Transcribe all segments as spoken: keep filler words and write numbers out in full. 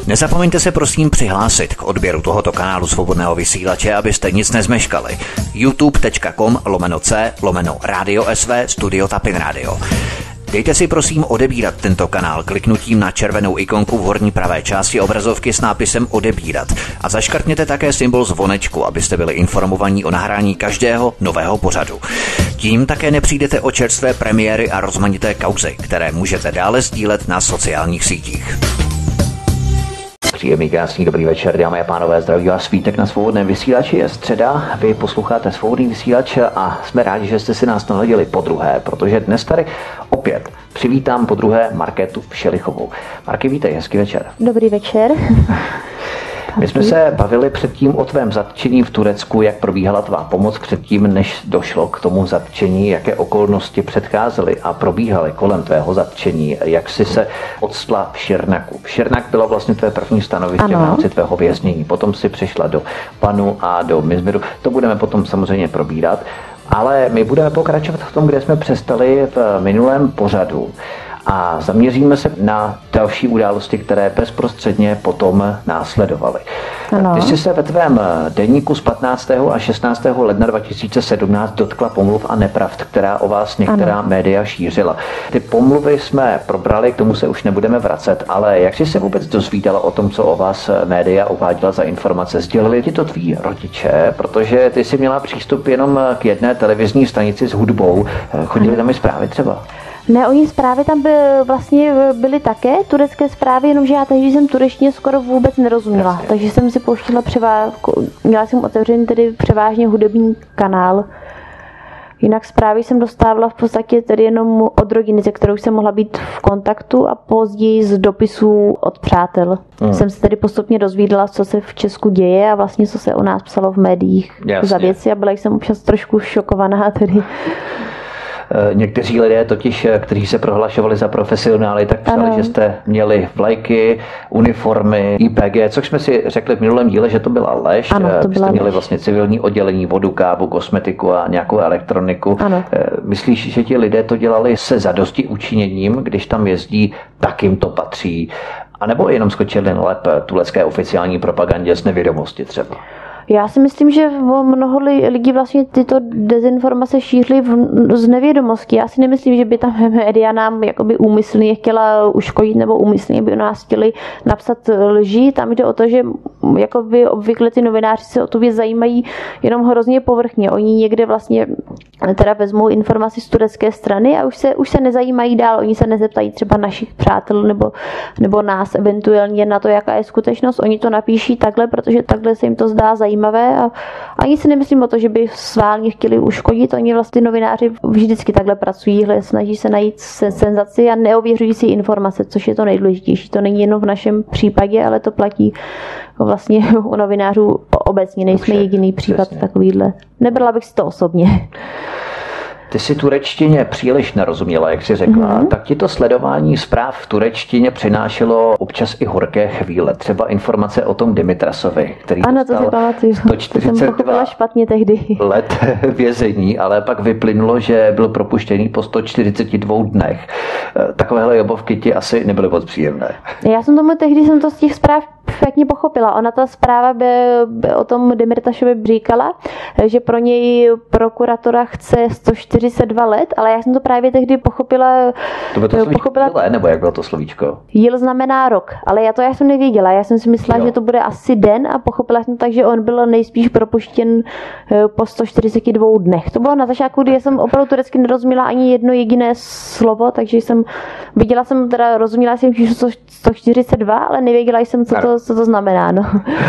Nezapomeňte se prosím přihlásit k odběru tohoto kanálu Svobodného vysílače, abyste nic nezmeškali. youtube.com lomeno c lomeno Radio S V Studio Tapin Radio. Dejte si prosím odebírat tento kanál kliknutím na červenou ikonku v horní pravé části obrazovky s nápisem odebírat a zaškrtněte také symbol zvonečku, abyste byli informovaní o nahrání každého nového pořadu. Tím také nepřijdete o čerstvé premiéry a rozmanité kauzy, které můžete dále sdílet na sociálních sítích. Příjemný, krásný, dobrý večer, dámy a pánové, zdraví vás Vítek na Svobodném vysílači. Je středa, vy posloucháte Svobodný vysílač a jsme rádi, že jste si nás nahledili podruhé, protože dnes tady opět přivítám podruhé Markétu Všelichovou. Marky, vítej, hezký večer. Dobrý večer. My jsme se bavili předtím o tvém zatčení v Turecku, jak probíhala tvá pomoc předtím, než došlo k tomu zatčení, jaké okolnosti předcházely a probíhaly kolem tvého zatčení, jak jsi se odstla v Širnaku. Širnak bylo vlastně tvé první stanoviště v rámci tvého věznění, potom si přešla do Panu a do Mizmiru, to budeme potom samozřejmě probírat, ale my budeme pokračovat v tom, kde jsme přestali v minulém pořadu. A zaměříme se na další události, které bezprostředně potom následovaly. Ano. Ty jsi se ve tvém deníku z patnáctého a šestnáctého ledna dva tisíce sedmnáct dotkla pomluv a nepravd, která o vás některá ano. média šířila. Ty pomluvy jsme probrali, k tomu se už nebudeme vracet, ale jak jsi se vůbec dozvídala o tom, co o vás média uváděla za informace? Sdělili ti to tví rodiče, protože ty jsi měla přístup jenom k jedné televizní stanici s hudbou. Chodili tam i zprávy třeba? Ne, oni zprávy tam by, vlastně byly také, turecké zprávy, jenomže já tehdy jsem turečtině skoro vůbec nerozuměla, Jasně. takže jsem si pouštila převá... měla jsem otevřený tedy převážně hudební kanál. Jinak zprávy jsem dostávala v podstatě tedy jenom od rodiny, se kterou jsem mohla být v kontaktu a později z dopisů od přátel. Hmm. Jsem se tedy postupně dozvídala, co se v Česku děje a vlastně co se o nás psalo v médiích Jasně. za věci a byla jsem občas trošku šokovaná tedy. Někteří lidé totiž, kteří se prohlašovali za profesionály, tak psali, ano. že jste měli vlajky, uniformy, I P G, což jsme si řekli v minulém díle, že to byla lež. Ano, to Vy byla jste měli lež. vlastně civilní oddělení, vodu, kávu, kosmetiku a nějakou elektroniku. Ano. Myslíš, že ti lidé to dělali se zadosti učiněním, když tam jezdí, tak jim to patří? A nebo jenom skočili na lep turecké oficiální propagandě z nevědomosti třeba? Já si myslím, že mnoho lidí vlastně tyto dezinformace šířily z nevědomosti. Já si nemyslím, že by tam média nám jakoby úmyslně chtěla uškodit nebo úmyslně by o nás chtěli napsat lži. Tam jde o to, že jakoby obvykle ty novináři se o tu věc zajímají jenom hrozně povrchně. Oni někde vlastně teda vezmou informaci z turecké strany a už se, už se nezajímají dál. Oni se nezeptají třeba našich přátel nebo, nebo nás eventuálně na to, jaká je skutečnost. Oni to napíší takhle, protože takhle se jim to zdá zajímavé. A ani si nemyslím o to, že by sválně chtěli uškodit. Oni vlastně novináři vždycky takhle pracují, snaží se najít senzaci a neověřují si informace, což je to nejdůležitější. To není jenom v našem případě, ale to platí vlastně u novinářů obecně. Nejsme jediný případ Přesně. takovýhle. Nebrala bych si to osobně. Ty si turečtině příliš nerozuměla, jak jsi řekla, mm-hmm. tak ti to sledování zpráv v turečtině přinášelo občas i horké chvíle. Třeba informace o tom Dimitrasovi, který ano, to si pamatuju. sto čtyřicet dva špatně tehdy. let vězení, ale pak vyplynulo, že byl propuštěný po sto čtyřicet dva dnech. Takovéhle jobovky ti asi nebyly moc příjemné. Já jsem tomu tehdy jsem to z těch zpráv špatně pochopila. Ona ta zpráva by, by o tom Demirtašovi říkala, že pro něj prokuratura chce sto čtyřicet dva let, ale já jsem to právě tehdy pochopila. To by to slovíčko pochopila, jile, nebo jak bylo to slovíčko? Jil znamená rok, ale já to já jsem nevěděla. Já jsem si myslela, jo. že to bude asi den a pochopila jsem tak, že on byl nejspíš propuštěn po sto čtyřicet dva dnech. To bylo na začátku, kdy jsem opravdu turecky nerozuměla ani jedno jediné slovo, takže jsem viděla jsem, teda rozuměla jsem číslo sto čtyřicet dva, ale nevěděla jsem, co to, co to znamená. No.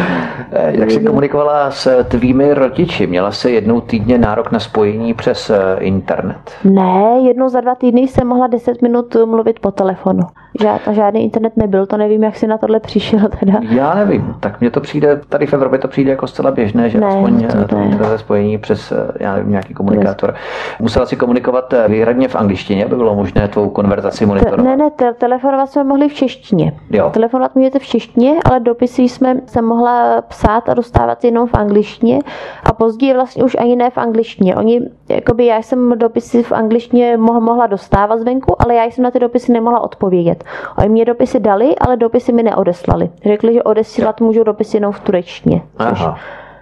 Jak jsi komunikovala s tvými rodiči? Měla jsi jednou týdně nárok na spojení přes internet? Ne, jednou za dva týdny jsem mohla deset minut mluvit po telefonu. Žád, žádný internet nebyl, to nevím, jak jsi na tohle přišel teda. Já nevím, tak mně to přijde, tady v Evropě to přijde jako zcela běžné, že ne, aspoň to ne. spojení přes, já nevím, nějaký komunikátor. Musela si komunikovat výhradně v angličtině, aby bylo možné tvou konverzaci monitorovat? Ne, ne, te- telefonovat jsme mohli v češtině. Jo. Telefonovat můžete v češtině, ale dopisy jsme se mohla psát a dostávat jenom v angličtině a později vlastně už ani ne v angličtině. Oni jakoby já jsem dopisy v angličtině mohla dostávat zvenku, ale já jsem na ty dopisy nemohla odpovědět. Oni mě dopisy dali, ale dopisy mi neodeslali. Řekli, že odesílat můžu dopisy jenom v turečtině. Aha.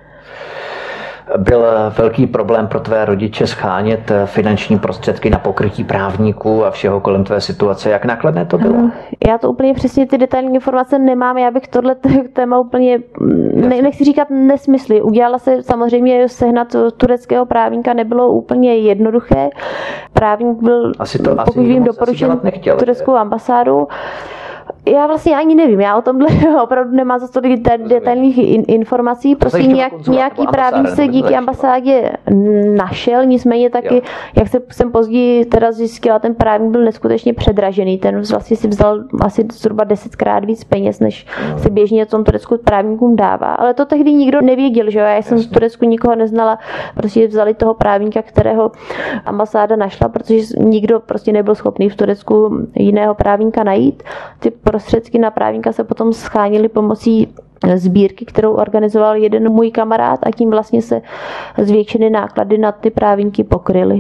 Byl velký problém pro tvé rodiče schánět finanční prostředky na pokrytí právníků a všeho kolem tvé situace. Jak nákladné to bylo? Já to úplně přesně ty detailní informace nemám. Já bych tohle téma úplně, ne, nechci říkat nesmysly. Udělala se samozřejmě sehnat tureckého právníka, nebylo úplně jednoduché. Právník byl, asi to, pokud asi vím, doporučen tureckou ambasádu. Já vlastně ani nevím, já o tomhle opravdu nemám za to detailních informací, prostě nějak, nějaký právník se díky ambasádě našel, nicméně taky, jo. jak se, jsem později teda zjistila, ten právník byl neskutečně předražený, ten vlastně si vzal asi zhruba desetkrát víc peněz, než no. se běžně tom Turecku právníkům dává, ale to tehdy nikdo nevěděl, že jo, já jsem Jasně. v Turecku nikoho neznala, prostě vzali toho právníka, kterého ambasáda našla, protože nikdo prostě nebyl schopný v Turecku jiného právníka najít. Ty prostředky na právníka se potom schánily pomocí sbírky, kterou organizoval jeden můj kamarád a tím vlastně se zvětšené náklady na ty právníky pokryly.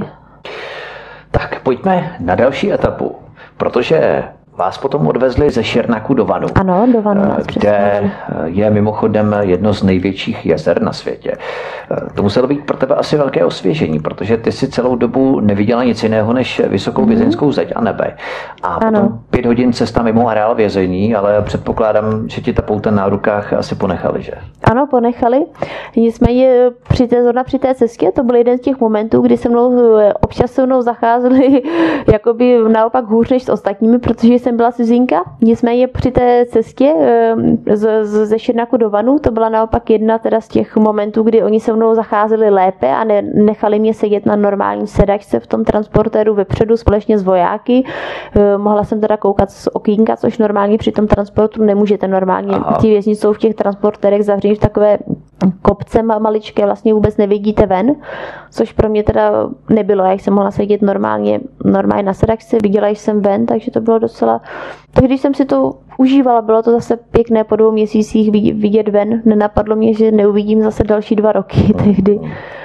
Tak pojďme na další etapu, protože vás potom odvezli ze Širnaku do Vanu. Ano, do Vanu. Kde je mimochodem jedno z největších jezer na světě. To muselo být pro tebe asi velké osvěžení, protože ty si celou dobu neviděla nic jiného než vysokou vězeňskou zeď a nebe. A ano. potom pět hodin cesta mimo areál vězení, ale předpokládám, že ti ta pouta na rukách asi ponechali, že? Ano, ponechali. Nicméně při té, zrovna při té cestě to byl jeden z těch momentů, kdy se mnou občas se mnou zacházeli jakoby naopak hůř než s ostatními, protože jsem byla cizinka, nicméně při té cestě z, z, ze Širnaku do Vanu, to byla naopak jedna teda z těch momentů, kdy oni se mnou zacházeli lépe a ne, nechali mě sedět na normální sedačce v tom transportéru vepředu společně s vojáky. Mohla jsem teda koukat z okýnka, což normálně při tom transportu nemůžete normálně. Aha. Ti vězni jsou v těch transportérech zavření v takové kopce maličké, vlastně vůbec nevidíte ven, což pro mě teda nebylo. Já jsem mohla sedět normálně, normálně na sedačce, viděla jsem ven, takže to bylo docela. Když jsem si to užívala, bylo to zase pěkné po dvou měsících vidět ven. Nenapadlo mě, že neuvidím zase další dva roky tehdy.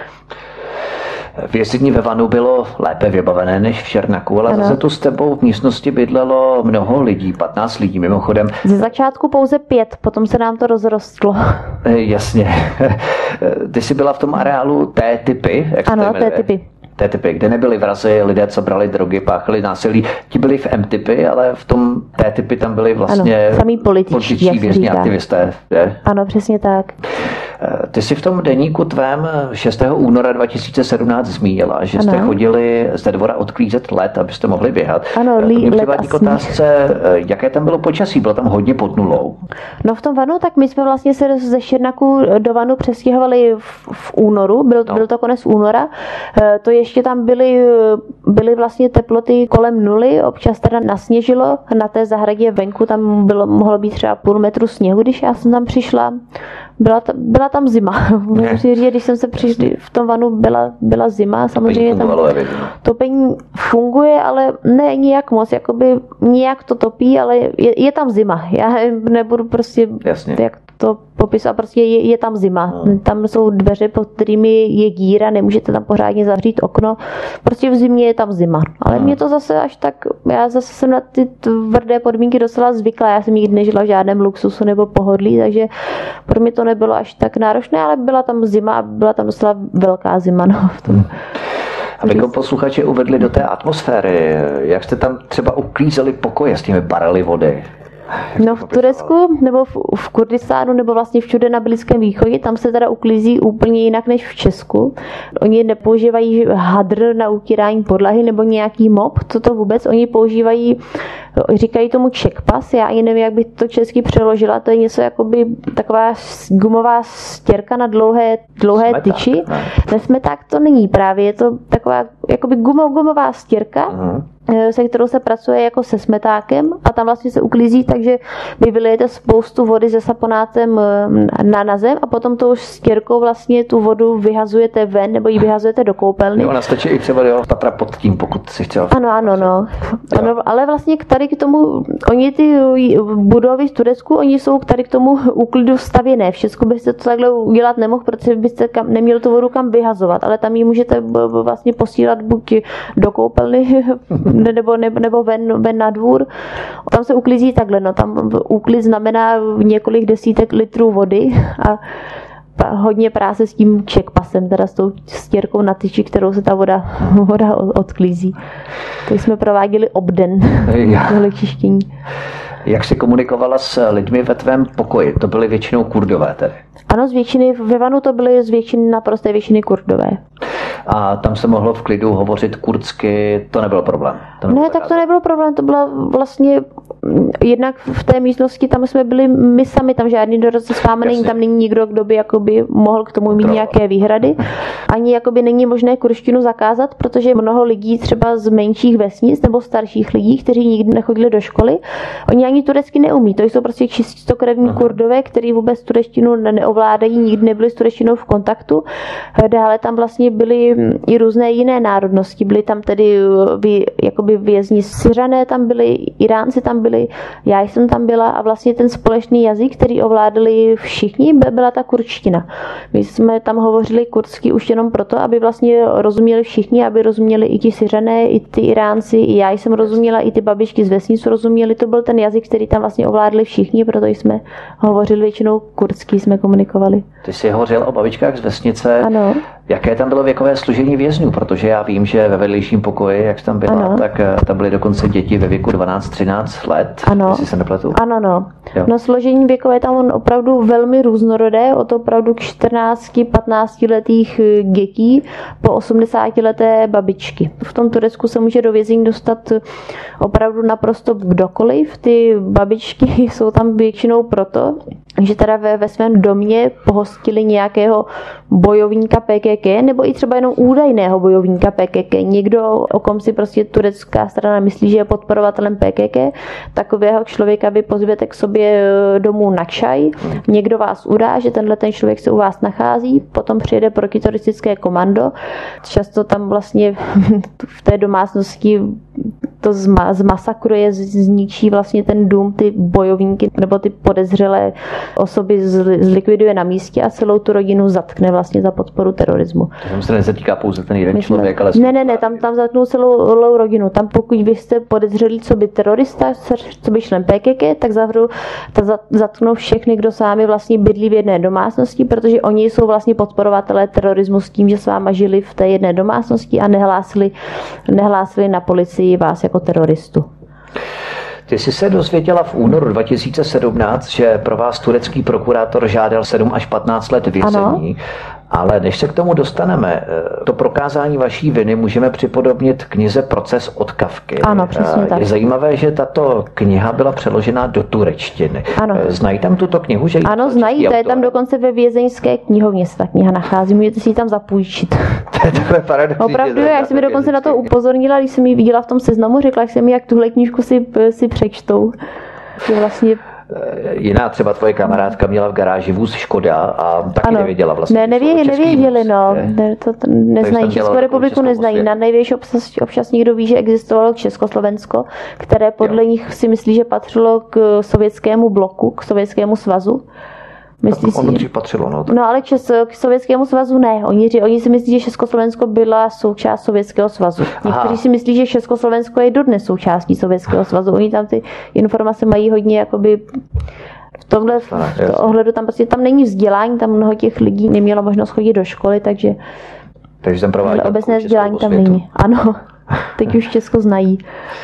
Vězení ve Vanu bylo lépe vybavené než v Širnaku, ale ano. zase tu s tebou v místnosti bydlelo mnoho lidí, patnáct lidí mimochodem. Ze začátku pouze pět, potom se nám to rozrostlo. Jasně. Ty jsi byla v tom areálu T-typy? Jak ano, T-typy. T-typy, kde nebyli vrazi, lidé, co brali drogy, páchali násilí. Ti byli v M-typy, ale v tom T-typy tam byli vlastně ano, samý političtí vězni, aktivisté. Je? Ano, přesně tak. Ty jsi v tom deníku tvém šestého února dva tisíce sedmnáct zmínila, že jste ano. chodili ze dvora odklízet led, abyste mohli běhat. Ano, lí, to mě přivádí k otázce, jaké tam bylo počasí? Bylo tam hodně pod nulou? No v tom Vanu, tak my jsme vlastně se ze Širnaku do Vanu přestěhovali v, v únoru, byl, no. byl to konec února. To ještě tam byly, byly vlastně teploty kolem nuly, občas teda nasněžilo, na té zahradě venku tam bylo, mohlo být třeba půl metru sněhu, když já jsem tam přišla. Byla, ta, byla tam zima. Musím říct, když jsem se přišla v tom Vanu, byla, byla zima. Samozřejmě tam topení funguje, ale ne nijak moc. Jakoby nijak to topí, ale je, je tam zima. Já nebudu prostě Jasně. jak to popisovat. Prostě je, je tam zima. Hmm. Tam jsou dveře, pod kterými je díra, nemůžete tam pořádně zavřít okno. Prostě v zimě je tam zima. Ale hmm. mě to zase až tak, já zase jsem na ty tvrdé podmínky docela zvyklá. Já jsem nikdy nežila v žádném luxusu nebo pohodlí, takže pro mě to nebylo až tak náročné, ale byla tam zima a byla tam docela velká zima. No, v tom. Hmm. Abychom posluchače uvedli do té atmosféry, jak jste tam třeba uklízeli pokoje s těmi barely vody? No v Turecku nebo v, v Kurdistánu nebo vlastně všude na Blízkém východě, tam se teda uklízí úplně jinak než v Česku. Oni nepoužívají hadr na utírání podlahy nebo nějaký mop, co to vůbec, oni používají, říkají tomu čekpas, já ani nevím, jak bych to česky přeložila, to je něco jakoby taková gumová stěrka na dlouhé, dlouhé smeták, tyči. Ne? Nesmeták to není právě, je to taková jakoby gumo, gumová stěrka, uh-huh. se kterou se pracuje jako se smetákem a tam vlastně se uklízí, takže vy vylijete spoustu vody se saponátem na, na zem a potom to už s těrkou vlastně tu vodu vyhazujete ven nebo ji vyhazujete do koupelny. Jo, ona stačí i třeba do patra pod tím, pokud si chtěl. Ano, ano, no. ano. Ale vlastně tady k tomu, oni ty budovy v Turecku, oni jsou tady k tomu úklidu stavěné. Všechno byste to takhle udělat nemohl, protože byste kam, neměli tu vodu kam vyhazovat, ale tam ji můžete vlastně posílat buď do koupelny nebo, nebo, nebo ven, ven na dvůr. Tam se uklízí takhle, no. Tam úklid znamená několik desítek litrů vody a hodně práce s tím checkpasem, teda s tou stěrkou na tyči, kterou se ta voda, voda odklízí. To jsme prováděli obden tohle čištění. Jak jsi komunikovala s lidmi ve tvém pokoji? To byly většinou Kurdové tedy? Ano, z většiny, ve vanu to byly z většiny, naprosté většiny Kurdové. A tam se mohlo v klidu hovořit kurdsky, to nebyl problém? To ne, tak to nebyl problém, to byla vlastně jednak v té místnosti, tam jsme byli my sami, tam žádný dorodce s vámi není, tam není nikdo, kdo by jakoby mohl k tomu mít Trova. nějaké výhrady. Ani jakoby není možné kurštinu zakázat, protože mnoho lidí třeba z menších vesnic nebo starších lidí, kteří nikdy nechodili do školy, oni ani turecky neumí. To jsou prostě čistokrevní Kurdové, kteří vůbec turečtinu neovládají, nikdy nebyli s turečtinou v kontaktu. Dále tam vlastně byly i různé jiné národnosti. Byly tam tedy jakoby vězni Syřané, tam byli, Iránci tam byli, já jsem tam byla a vlastně ten společný jazyk, který ovládali všichni, byla ta kurdština. My jsme tam hovořili kurdsky už jenom proto, aby vlastně rozuměli všichni, aby rozuměli i ti Syřané, i ty Iránci, i já jsem rozuměla, i ty babičky z vesnic rozuměli. To byl ten jazyk, který tam vlastně ovládli všichni, proto jsme hovořili většinou kurdsky, jsme komunikovali. Ty jsi hovořil o babičkách z vesnice. Ano. Jaké tam bylo věkové složení vězňů? Protože já vím, že ve vedlejším pokoji, jak jsi tam byla, ano. tak tam byly dokonce děti ve věku dvanáct třináct let, ano. jestli se nepletu. Ano, no. Jo. No složení věkové tam opravdu velmi různorodé, od opravdu čtrnácti patnácti letých dětí po osmdesátileté babičky. V tom Turecku se může do vězení dostat opravdu naprosto kdokoliv. Ty babičky jsou tam většinou proto, že teda ve, ve svém domě pohostili nějakého bojovníka P K K, nebo i třeba jenom údajného bojovníka P K K. Někdo, o kom si prostě turecká strana myslí, že je podporovatelem P K K, takového člověka vy pozvěte k sobě domů na čaj, někdo vás udá, že tenhle ten člověk se u vás nachází, potom přijede protiteroristické komando, často tam vlastně v té domácnosti to zma, zmasakruje, zničí vlastně ten dům, ty bojovníky nebo ty podezřelé osoby zlikviduje na místě a celou tu rodinu zatkne vlastně za podporu terorismu. To se nezatýká pouze ten jeden Myslím, člověk, ale... Ne, ne, ne, tam, tam zatknou celou, celou rodinu. Tam pokud vy jste podezřelí, co by terorista, co by člen P K K, tak zavřou, tak zatknou všechny, kdo s vámi vlastně bydlí v jedné domácnosti, protože oni jsou vlastně podporovatelé terorismu s tím, že s váma žili v té jedné domácnosti a nehlásili, nehlásili na policii vás jako teroristu. Ty jsi se dozvěděla v únoru dva tisíce sedmnáct, že pro vás turecký prokurátor žádal sedm až patnáct let vězení. Ano. Ale než se k tomu dostaneme, to prokázání vaší viny můžeme připodobnit knize Proces od Kafky. Ano, přesně tak. Je zajímavé, že tato kniha byla přeložena do turečtiny. Ano. Znají tam tuto knihu? Že ano, znají, to je tam dokonce ve vězeňské knihovně se ta kniha nachází, můžete si ji tam zapůjčit. To je takové paradoxní. Opravdu, já jsem mi dokonce na to upozornila, když jsem ji viděla v tom seznamu, řekla jsem mi, jak tuhle knížku si, si přečtou. Je vlastně jiná třeba tvoje kamarádka měla v garáži vůz Škoda a taky ano. nevěděla vlastně. Ne, nevě, nevěděli, no. Ne, to, to neznají. Českou republiku neznají. Na největší občas, občas někdo ví, že existovalo Československo, které podle jo. nich si myslí, že patřilo k sovětskému bloku, k sovětskému svazu. Myslí si, ono dřív patřilo, no. No ale Čes, k Sovětskému svazu ne. Oni, oni si myslí, že Československo byla součást Sovětského svazu. Někteří Aha. si myslí, že Československo je dodnes součástí Sovětského svazu. Oni tam ty informace mají hodně jakoby v tomhle v ohledu, tam prostě tam není vzdělání, tam mnoho těch lidí nemělo možnost chodit do školy, takže, takže tam obecné vzdělání tam není. Ano, teď už Česko znají.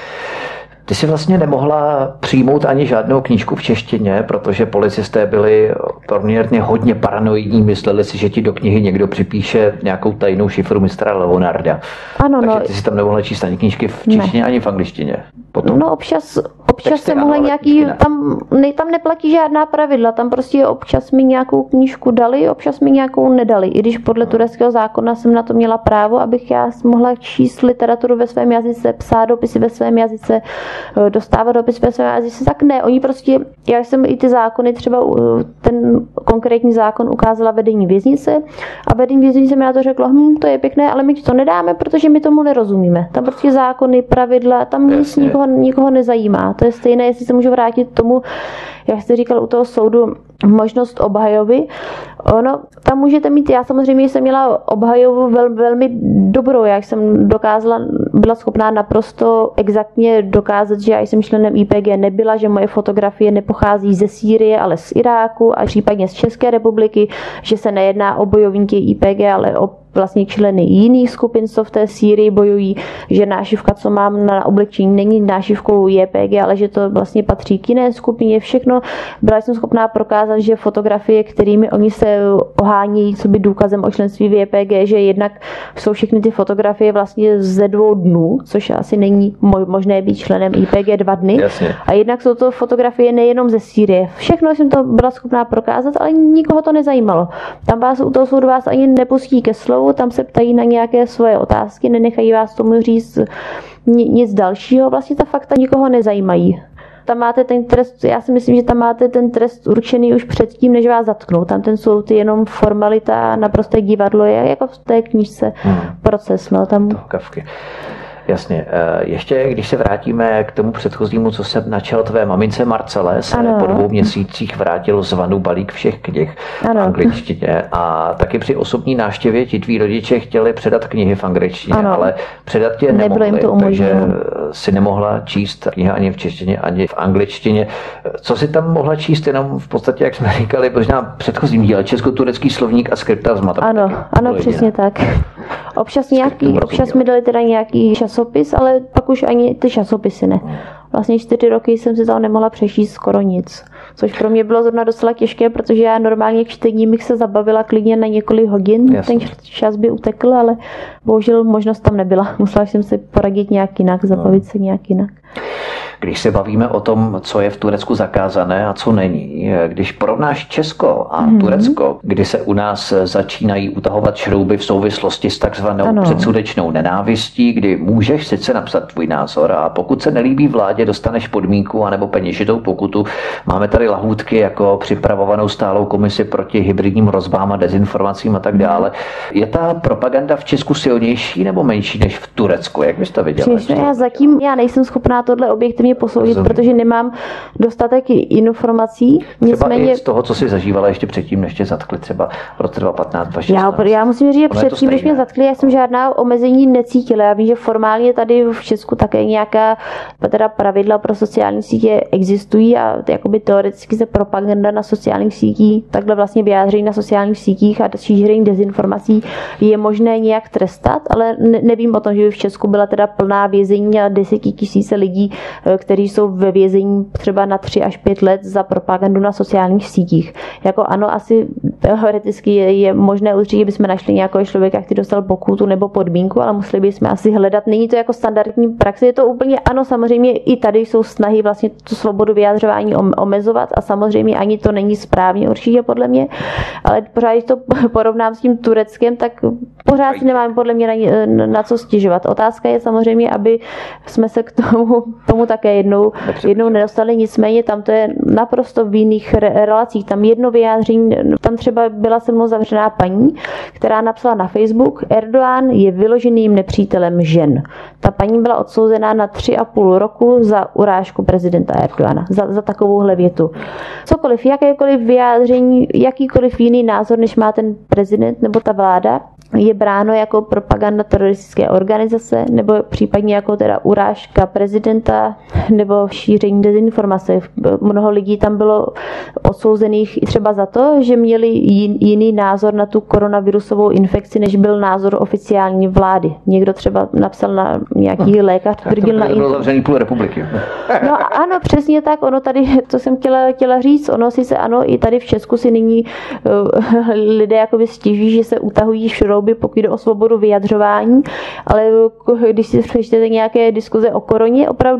Ty jsi vlastně nemohla přijmout ani žádnou knížku v češtině, protože policisté byli poměrně hodně paranoidní, mysleli si, že ti do knihy někdo připíše nějakou tajnou šifru mistra Leonarda. Ano, Takže no. ty jsi tam nemohla číst ani knížky v češtině, ne. ani v angličtině. potom? No občas, občas se mohla nějaký, tam, ne, tam neplatí žádná pravidla, tam prostě občas mi nějakou knížku dali, občas mi nějakou nedali. I když podle tureckého zákona jsem na to měla právo, abych já mohla číst literaturu ve svém jazyce, psát dopisy ve svém jazyce, dostávat dopisy ve svém jazyce, tak ne, oni prostě, já jsem i ty zákony, třeba ten konkrétní zákon ukázala vedení věznice a vedení věznice mi na to řeklo, hm, to je pěkné, ale my ti to nedáme, protože my tomu nerozumíme. Tam prostě zákony, pravidla, tam nic nikoho, nikoho nezajímá. To je stejné, jestli se můžu vrátit k tomu, jak jste říkal u toho soudu, možnost obhajoby. Ono, tam můžete mít, já samozřejmě jsem měla obhajobu vel, velmi dobrou, já jsem dokázala, byla schopná naprosto exaktně dokázat, že já jsem členem I P G nebyla, že moje fotografie nepochází ze Sýrie, ale z Iráku a případně z České republiky, že se nejedná o bojovníky I P G, ale o vlastně členy jiných skupin, co v té Sýrii bojují, že nášivka, co mám na oblečení, není nášivkou J P G, ale že to vlastně patří k jiné skupině. Všechno byla jsem schopná prokázat, že fotografie, kterými oni se ohánějí, co by důkazem o členství v J P G, že jednak jsou všechny ty fotografie vlastně ze dvou dnů, což asi není možné být členem I P G dva dny. Jasně. A jednak jsou to fotografie nejenom ze Sýrie. Všechno jsem to byla schopná prokázat, ale nikoho to nezajímalo. Tam vás u toho soudu vás ani nepustí ke slovu, tam se ptají na nějaké svoje otázky, nenechají vás tomu říct nic dalšího, vlastně ta fakta nikoho nezajímají. Tam máte ten trest, já si myslím, že tam máte ten trest určený už předtím, než vás zatknou. Tam ten soud je jenom formalita, naprosté divadlo je, jako v té knížce hmm. proces. No, tam... To Kafky. Jasně. Ještě když se vrátíme k tomu předchozímu, co jsem načal tvé mamince Marcele, se ano. po dvou měsících vrátil z vanu balík všech knih ano. v angličtině a taky při osobní návštěvě ti tví rodiče chtěli předat knihy v angličtině, ano. ale předat je nemohli, takže si nemohla číst knihy ani v češtině, ani v angličtině. Co si tam mohla číst, jenom v podstatě, jak jsme říkali, možná předchozím díle, česko-turecký slovník a skripta z matematiky. Ano, ano, přesně tak. Občas, nějaký, občas mi dali teda nějaký časopis, ale pak už ani ty časopisy ne. Vlastně čtyři roky jsem si tam nemohla přečíst skoro nic. Což pro mě bylo zrovna docela těžké, protože já normálně k čtení bych se zabavila klidně na několik hodin. Jasně. Ten čas by utekl, ale bohužel možnost tam nebyla. Musela jsem si poradit nějak jinak, zabavit no. se nějak jinak. Když se bavíme o tom, co je v Turecku zakázané a co není, když porovnáš Česko a mm-hmm. Turecko, kdy se u nás začínají utahovat šrouby v souvislosti s takzvanou ano. předsudečnou nenávistí, kdy můžeš sice napsat tvůj názor a pokud se nelíbí vládě, dostaneš podmínku anebo peněžitou pokutu. Máme tady lahůdky jako připravovanou stálou komisi proti hybridním hrozbám a dezinformacím a tak dále. Je ta propaganda v Česku silnější nebo menší než v Turecku? Jak bys to viděla? Přesně, já zatím já nejsem schopná tohle objektivně posoudit, Rozumím. protože nemám dostatek informací. Nicméně... Třeba i z toho, co jsi zažívala ještě předtím, než tě zatkli třeba v roce dva tisíce patnáct dva tisíce šestnáct. Já, já musím říct, že předtím, když mě zatkli, já jsem žádná omezení necítila. Já vím, že formálně tady v Česku také nějaká teda pravidla pro sociální sítě existují a jakoby teoreticky se propaganda na sociálních sítích, takhle vlastně vyjádření na sociálních sítích a šíření dezinformací je možné nějak trestat, ale ne, nevím o tom, že by v Česku byla teda plná vězení a desetitisíce lidí, kteří jsou ve vězení třeba na tři až pět let za propagandu na sociálních sítích. Jako ano, asi teoreticky je, je možné určitě, že bychom našli nějakého člověka, který dostal pokutu nebo podmínku, ale museli bychom asi hledat. Není to jako standardní praxe, je to úplně ano, samozřejmě i tady jsou snahy vlastně tu svobodu vyjadřování omezovat a samozřejmě ani to není správně určitě podle mě, ale pořád, když to porovnám s tím Tureckem, tak pořád si nemáme podle mě na, na co stěžovat. Otázka je samozřejmě, aby jsme se k tomu, tomu také jednou, jednou nedostali, nicméně tam to je naprosto v jiných re- relacích. Tam jedno vyjádření, tam třeba byla se mnou zavřená paní, která napsala na Facebook, Erdogan je vyloženým nepřítelem žen. Ta paní byla odsouzená na tři a půl roku za urážku prezidenta Erdogana, za, za takovouhle větu. Cokoliv, jakékoliv vyjádření, jakýkoliv jiný názor, než má ten prezident nebo ta vláda, je bráno jako propaganda teroristické organizace nebo případně jako teda urážka prezidenta nebo šíření dezinformace. Mnoho lidí tam bylo odsouzených i třeba za to, že měli jiný názor na tu koronavirusovou infekci, než byl názor oficiální vlády. Někdo třeba napsal na nějaký lékař, tvrdil na... To bylo zavřený půl republiky. No ano, přesně tak. Ono tady, to jsem chtěla, chtěla říct, ono sice ano, i tady v Česku si nyní uh, lidé jakoby stěžují, že se utahují šrouby, pokud jde o svobodu vyjadřování, ale když si přečtete nějaké diskuze o koroně, opravdu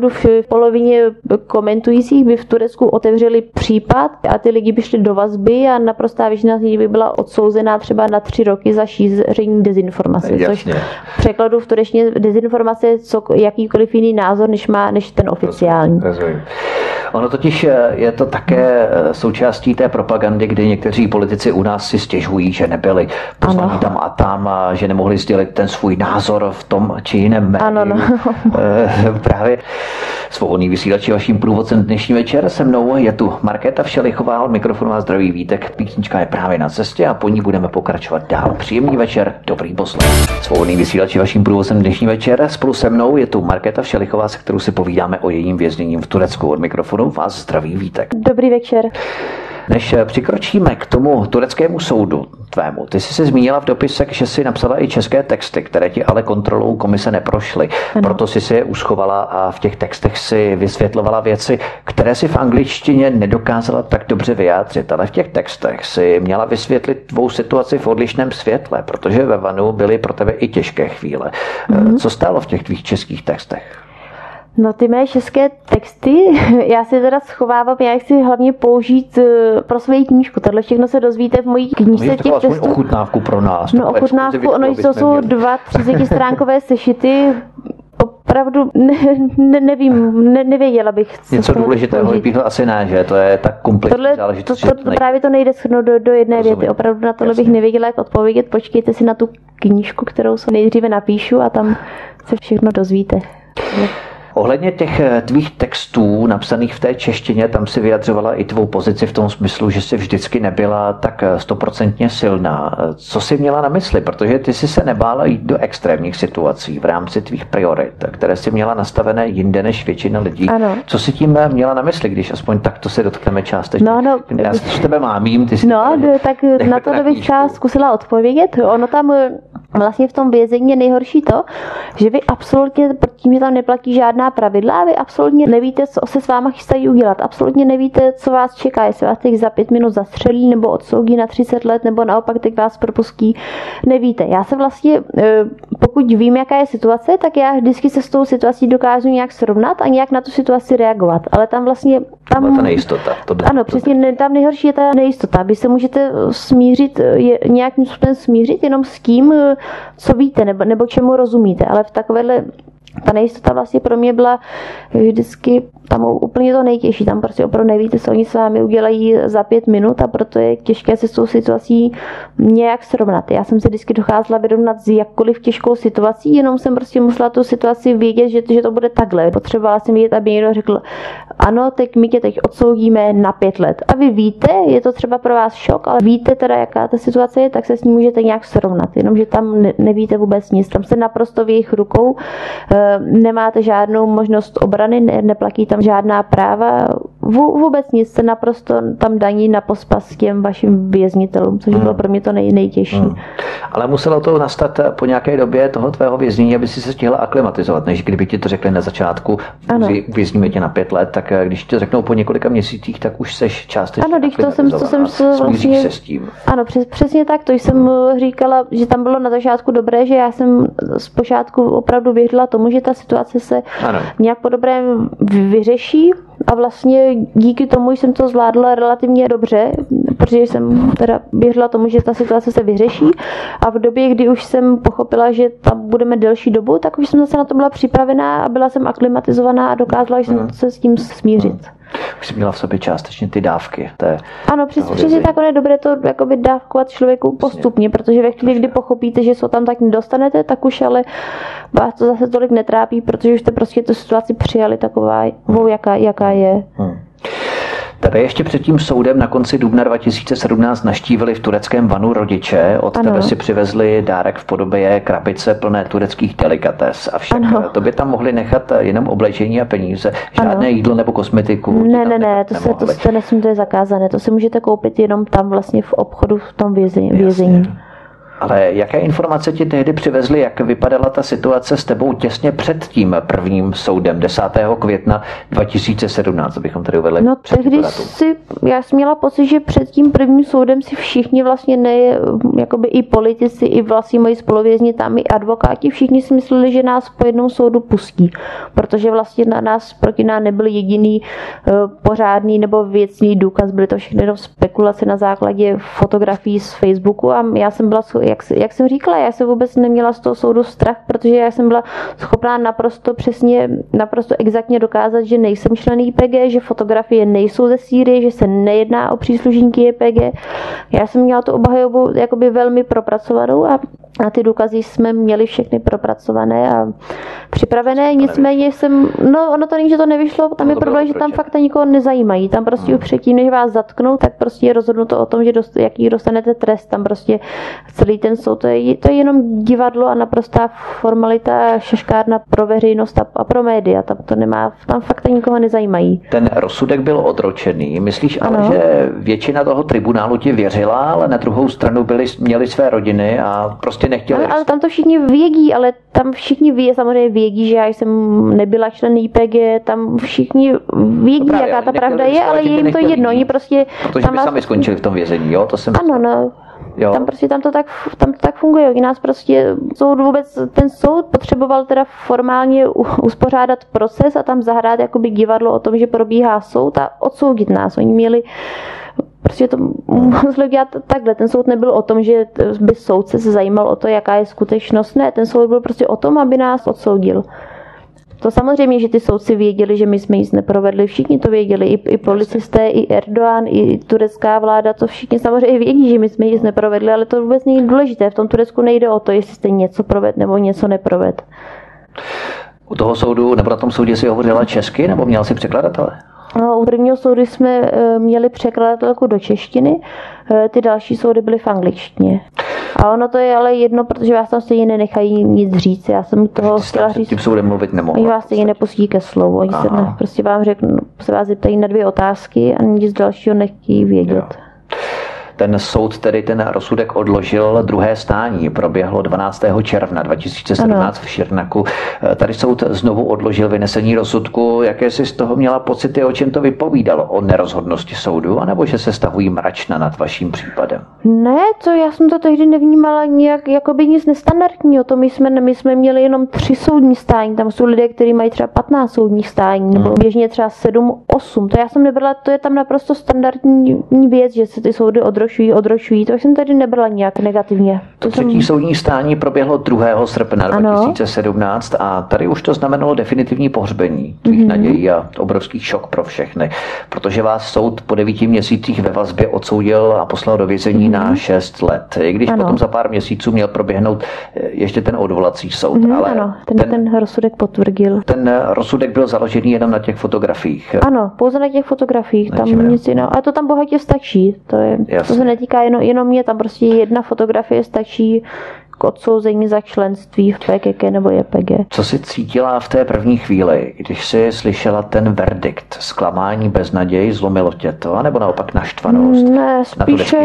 v polovině komentujících by v Turecku otevřeli případ a ty lidi by šli do vazby a naprostá většina z nich by byla odsouzená třeba na tři roky za šíření dezinformace. Což v překladu v turečtině dezinformace je co, jakýkoliv jiný názor, než má než ten oficiální. Rozumím. Ono totiž je to také součástí té propagandy, kdy někteří politici u nás si stěžují, že nebyli poslaní tam a tam a že nemohli sdělit ten svůj názor v tom či jiném médiu. Ano, no. Právě Svobodný vysílač je vaším průvodcem dnešní večer. Se mnou je tu Markéta Všelichová, od mikrofonu a zdraví Vítek. Písnička je právě na cestě a po ní budeme pokračovat dál. Příjemný večer, dobrý poslech. Svobodný vysílač je vaším průvodcem dnešní večer. Spolu se mnou je tu Markéta Všelichová, se kterou si povídáme o jejím věznění v Turecku. Od mikrofonu vás zdraví Vítek. Dobrý večer. Než přikročíme k tomu tureckému soudu tvému, ty jsi se zmínila v dopisech, že jsi napsala i české texty, které ti ale kontrolou komise neprošly. Ano. Proto jsi si je uschovala a v těch textech si vysvětlovala věci, které si v angličtině nedokázala tak dobře vyjádřit. Ale v těch textech si měla vysvětlit tvou situaci v odlišném světle, protože ve vanu byly pro tebe i těžké chvíle. Mm-hmm. Co stálo v těch tvých českých textech? No ty mé české texty, já si teda schovávám, já chci hlavně použít pro svoji knížku. Tohle všechno se dozvíte v mojí knížce no, těch textů. Ochutnávku pro nás. No ochutnávku, ono to jsou dva třicetistránkové sešity. Opravdu ne, ne, nevím, ne, nevěděla bych. Co něco důležitého vypíchl asi ne, že? To je tak komplexní záležitost. To, to, to právě to nejde shrnout do, do jedné Rozumím. věty. Opravdu na tohle Jasně. bych nevěděla, jak odpovědět. Počkejte si na tu knížku, kterou se nejdříve napíšu a tam se všechno dozvíte. Ohledně těch tvých textů napsaných v té češtině, tam si vyjadřovala i tvou pozici v tom smyslu, že jsi vždycky nebyla tak stoprocentně silná. Co jsi měla na mysli? Protože ty jsi se nebála jít do extrémních situací v rámci tvých priorit, které jsi měla nastavené jinde než většina lidí. Ano. Co si tím měla na mysli, když aspoň takto se dotkneme částečně? No, no, Já s tebe mámím, ty si No, tady, tak na to bych třeba zkusila odpovědět. Ono tam vlastně v tom vězení je nejhorší to, že vy absolutně, protože tam neplatí žádná pravidla a vy absolutně nevíte, co se s váma chystají udělat. Absolutně nevíte, co vás čeká, jestli vás teď za pět minut zastřelí nebo odsoudí na třicet let, nebo naopak teď vás propustí. Nevíte. Já se vlastně, pokud vím, jaká je situace, tak já vždycky se s tou situací dokážu nějak srovnat a nějak na tu situaci reagovat. Ale tam vlastně tam... ta nejistota. To ano, přesně, tam nejhorší je ta nejistota. Vy se můžete smířit, nějakým způsobem smířit jenom s tím, co víte, nebo, nebo čemu rozumíte. Ale v takovéhle ta nejistota vlastně pro mě byla vždycky tam úplně to nejtěžší. Tam prostě opravdu nevíte, co oni s vámi udělají za pět minut a proto je těžké se s tou situací nějak srovnat. Já jsem se vždycky docházela vyrovnat s jakkoliv těžkou situací, jenom jsem prostě musela tu situaci vědět, že, že to bude takhle. Potřebovala jsem vědět, aby někdo řekl, ano, teď my tě teď odsoudíme na pět let. A vy víte, je to třeba pro vás šok, ale víte teda, jaká ta situace je, tak se s ní můžete nějak srovnat. Jenomže tam ne, nevíte vůbec nic. Tam se naprosto v jejich rukou, e, nemáte žádnou možnost obrany, ne, neplatí tam žádná práva, vůbec nic, se naprosto tam daní na pospas těm vašim věznitelům, což bylo pro mě to nej, nejtěžší. Hmm. Ale muselo to nastat po nějaké době toho tvého věznění, aby si se stihla aklimatizovat, než kdyby ti to řekli na začátku, vězníme tě na pět let, tak když to řeknou po několika měsících, tak už seš částečně ano, to jsem, to jsem vlastně, se s tím. Ano, přes, přesně tak, to jsem říkala, že tam bylo na začátku dobré, že já jsem zpočátku opravdu věřila tomu, že ta situace se ano. nějak po dobrém vyřeší a vlastně díky tomu jsem to zvládla relativně dobře, protože jsem teda věřila tomu, že ta situace se vyřeší a v době, kdy už jsem pochopila, že tam budeme delší dobu, tak už jsem zase na to byla připravená a byla jsem aklimatizovaná a dokázala jsem hmm. se s tím smířit. Hmm. Už jsi měla v sobě částečně ty dávky. Té, ano, přesně tak, je dobré to jakoby dávkovat člověku postupně, protože ve chvíli, kdy pochopíte, že se tam tak nedostanete, tak už ale vás to zase tolik netrápí, protože už jste prostě tu situaci přijali taková, hmm. jaká, jaká je. Hmm. Tebe ještě před tím soudem na konci dubna dva tisíce sedmnáct navštívili v tureckém Vanu rodiče. Od ano. tebe si přivezli dárek v podobě krabice plné tureckých delikates. Avšak ano. to by tam mohli nechat jenom oblečení a peníze. Žádné ano. jídlo nebo kosmetiku. Ne, ne, ne, to, se, to, to nesmí, to je zakázané. To si můžete koupit jenom tam vlastně v obchodu v tom vězení. vězení. Ale jaké informace ti tehdy přivezly, jak vypadala ta situace s tebou těsně před tím prvním soudem desátého května dva tisíce sedmnáct, abychom tady uvedli? No tehdy si, já jsem měla pocit, že před tím prvním soudem si všichni vlastně ne, jakoby i politici, i vlastně moji spoluvězni, tam i advokáti, všichni si mysleli, že nás po jednom soudu pustí, protože vlastně na nás, proti nám nebyl jediný uh, pořádný nebo věcný důkaz, byly to všechny jenom spekulace na základě fotografií z Facebooku a já jsem byla, jak, jak jsem říkala, já jsem vůbec neměla z toho soudu strach, protože já jsem byla schopná naprosto přesně, naprosto exaktně dokázat, že nejsem člen I P G, že fotografie nejsou ze Sýrie, že se nejedná o příslušníky I P G. Já jsem měla tu obhajobu jakoby velmi propracovanou a a ty důkazy jsme měli všechny propracované a připravené, nicméně jsem, no ono to není, že to nevyšlo, tam je problém, že tam fakt nikoho nezajímají, tam prostě hmm. už předtím, než vás zatknou, tak prostě je rozhodnuto o tom, že dost, jaký dostanete trest, tam prostě celý ten soud, to je, to je jenom divadlo a naprostá formalita, šaškárna pro veřejnost a, a pro média, tam to nemá, tam fakt nikoho nezajímají. Ten rozsudek byl odročený, myslíš ale, ano. že většina toho tribunálu ti věřila, ale na druhou stranu byli, měli své rodiny a prostě nechtěli. Ale, ale tam to všichni vědí, ale tam všichni ví, samozřejmě vědí, že já jsem nebyla člen I P G, tam všichni vědí, právě, jaká ta pravda je, ale je jim to jedno. Oni prostě protože by vás... sami skončili v tom vězení, jo? To jsem ano, no. Jo. Tam prostě tam to tak, tam to tak funguje. I nás prostě soud vůbec, ten soud potřeboval teda formálně uspořádat proces a tam zahrát jakoby divadlo o tom, že probíhá soud a odsoudit nás. Oni měli prostě to museli dělat takhle. Ten soud nebyl o tom, že by soudce se zajímal o to, jaká je skutečnost. Ne, ten soud byl prostě o tom, aby nás odsoudil. To samozřejmě, že ty soudci věděli, že my jsme nic neprovedli, všichni to věděli, i, i policisté, i Erdogan, i turecká vláda, to všichni samozřejmě vědí, že my jsme nic neprovedli, ale to vůbec není důležité. V tom Turecku nejde o to, jestli jste něco proved nebo něco neproved. U toho soudu, nebo na tom soudě si hovořila česky, nebo měla si překladatele? No, u prvního soudu jsme měli překladatelku do češtiny, ty další soudy byly v angličtině. A ono to je ale jedno, protože vás tam stejně nenechají nic říct. Já jsem toho chtěla říct. Tím soudem mluvit nemohla. Oni vás stejně nepustí ke slovu. Oni se ne, prostě vám řeknou, se vás zeptají na dvě otázky a nic dalšího nechtějí vědět. Jo. Ten soud tedy ten rozsudek odložil, druhé stání proběhlo dvanáctého června dva tisíce sedmnáct ano. v Širnaku. Tady soud znovu odložil vynesení rozsudku. Jaké jsi z toho měla pocity, o čem to vypovídalo? O nerozhodnosti soudu, anebo že se stahují mračna nad vaším případem? Ne, to já jsem to tehdy nevnímala nějak, jakoby nic nestandardního. To my jsme, my jsme měli jenom tři soudní stání. Tam jsou lidé, kteří mají třeba patnáct soudních stání, nebo běžně třeba sedm, osm. To já jsem nebrala, to je tam naprosto standardní věc, že se ty soudy odrožují. odročují, to jsem tady nebrala nějak negativně. To třetí jsem... soudní stání proběhlo druhého srpna dva tisíce sedmnáct a tady už to znamenalo definitivní pohřbení tvých mm-hmm. nadějí a obrovský šok pro všechny, protože vás soud po devíti měsících ve vazbě odsoudil a poslal do vězení mm-hmm. na šest let. I když ano. potom za pár měsíců měl proběhnout ještě ten odvolací soud. Mm-hmm, ale ano, ten, ten, ten rozsudek potvrdil. Ten rozsudek byl založený jenom na těch fotografiích. Ano, pouze na těch fotografiích, tam Nečím nic jiného. A to tam bohatě stačí. To je, to se netýká jenom, jenom mě, tam prostě jedna fotografie stačí k odsouzení za členství v P K K nebo J P G. Co jsi cítila v té první chvíli, když jsi slyšela ten verdikt? Zklamání, beznaděj, zlomilo tě to, anebo naopak naštvanost? Ne, spíše,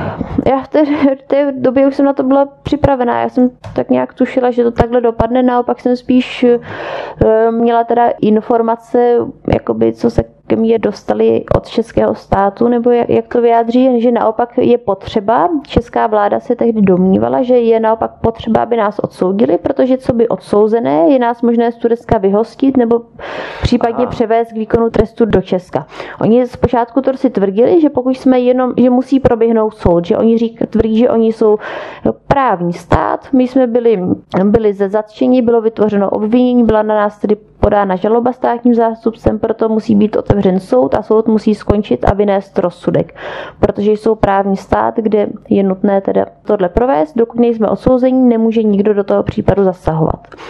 já v té, v té době už jsem na to byla připravená, já jsem tak nějak tušila, že to takhle dopadne, naopak jsem spíš uh, měla teda informace, jakoby, co se ke mně dostali od českého státu, nebo jak, jak to vyjádří, že naopak je potřeba, česká vláda se tehdy domnívala, že je naopak potřeba, aby nás odsoudili, protože co by odsouzené, je nás možné z Turecka vyhostit nebo případně Aha. převést k výkonu trestu do Česka. Oni zpočátku to si tvrdili, že pokud jsme jenom, že musí proběhnout soud, že oni řík, tvrdí, že oni jsou právní stát, my jsme byli, byli ze zatčení, bylo vytvořeno obvinění, byla na nás tedy podána žaloba státním zástupcem, proto musí být otevřen soud a soud musí skončit a vynést rozsudek, protože jsou právní stát, kde je nutné teda tohle provést, dokud nejsme odsouzení, nemůže nikdo do toho případu zasahovat.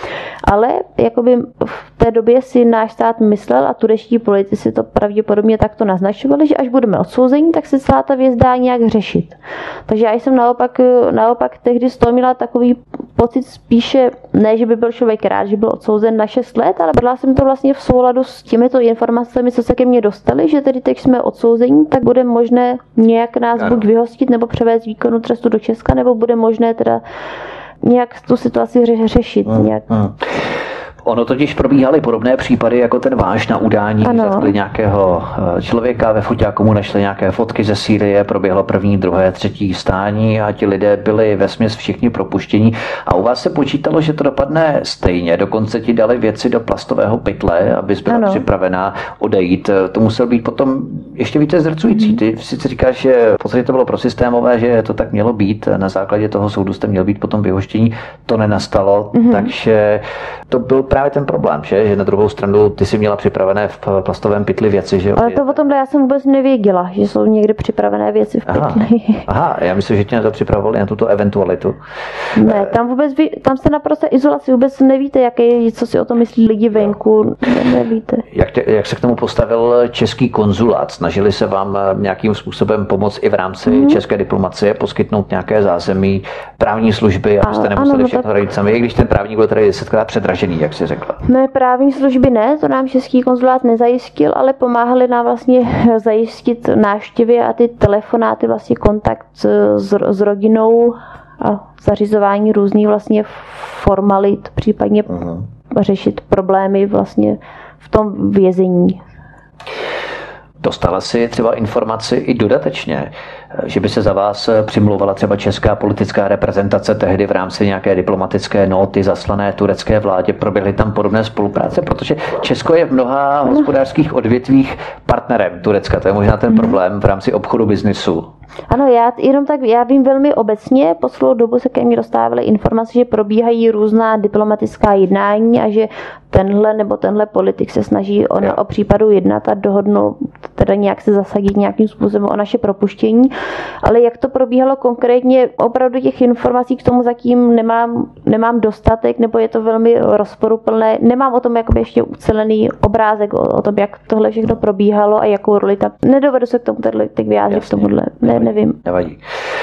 Ale jakoby v té době si náš stát myslel a turečtí politici to pravděpodobně takto naznačovali, že až budeme odsouzení, tak se celá ta věc dá nějak řešit. Takže já jsem naopak, naopak tehdy z toho měla takový pocit spíše, ne, že by byl člověk rád, že byl odsouzen na šest let, ale byla jsem to vlastně v souladu s těmito informacemi, co se ke mně dostaly, že tedy teď jsme odsouzení, tak bude možné nějak nás ano. buď vyhostit nebo převést výkonu trestu do Česka, nebo bude možné teda nějak tu situaci ře- řešit. Hmm. Nějak. Hmm. Ono totiž probíhaly podobné případy jako ten váš na udání, zatkli nějakého člověka, ve foťáku mu našli nějaké fotky ze Sýrie, proběhlo první, druhé, třetí stání a ti lidé byli vesměs všichni propuštění. A u vás se počítalo, že to dopadne stejně, dokonce ti dali věci do plastového pytle, abys byla ano. připravená odejít. To muselo být potom ještě více zdrcující. Ty sice říkáš, že v podstatě to bylo prosystémové, že to tak mělo být, na základě toho soudu jste měl být potom vyhoštění, to nenastalo, mm-hmm. takže to byl právě ten problém, že? Že na druhou stranu ty si měla připravené v plastovém pytli věci, že? Ale to o tomhle já jsem vůbec nevěděla, že jsou někde připravené věci v pytli. Aha, aha, já myslím, že tě na to připravovali na tuto eventualitu. Ne, tam vůbec vy, tam jste naprosto izolaci, vůbec nevíte, jaké, co si o tom myslí lidi venku, ne, nevíte. Jak, tě, jak se k tomu postavil český konzulát? Snažili se vám nějakým způsobem pomoct i v rámci hmm. české diplomacie, poskytnout nějaké zázemí, právní služby, abyste nemuseli ano, všechno radit sami, i když ten právník byl tady desetkrát předražený, jak si řekla. Ne, právní služby ne, to nám český konzulát nezajistil, ale pomáhali nám vlastně zajistit návštěvy a ty telefonáty, vlastně kontakt s, s rodinou a zařizování různých vlastně formalit, případně uh-huh. řešit problémy vlastně v tom vězení. Dostala si třeba informaci i dodatečně, že by se za vás přimlouvala třeba česká politická reprezentace tehdy v rámci nějaké diplomatické nóty zaslané turecké vládě? Proběhly tam podobné spolupráce? Protože Česko je v mnoha hospodářských odvětvích partnerem Turecka. To je možná ten problém v rámci obchodu, biznisu. Ano, já jenom tak, já vím velmi obecně, po celou dobu se ke mně dostávaly informace, že probíhají různá diplomatická jednání a že tenhle nebo tenhle politik se snaží o, o případu jednat a dohodnout, teda nějak se zasadit nějakým způsobem o naše propuštění. Ale jak to probíhalo konkrétně, opravdu těch informací k tomu zatím nemám, nemám dostatek, nebo je to velmi rozporuplné. Nemám o tom jakoby ještě ucelený obrázek o, o tom, jak tohle všechno probíhalo a jakou roli tam. Nedovedu se k tomu teď vyjádřit k tomuhle. Ne, nevím. Nevadí.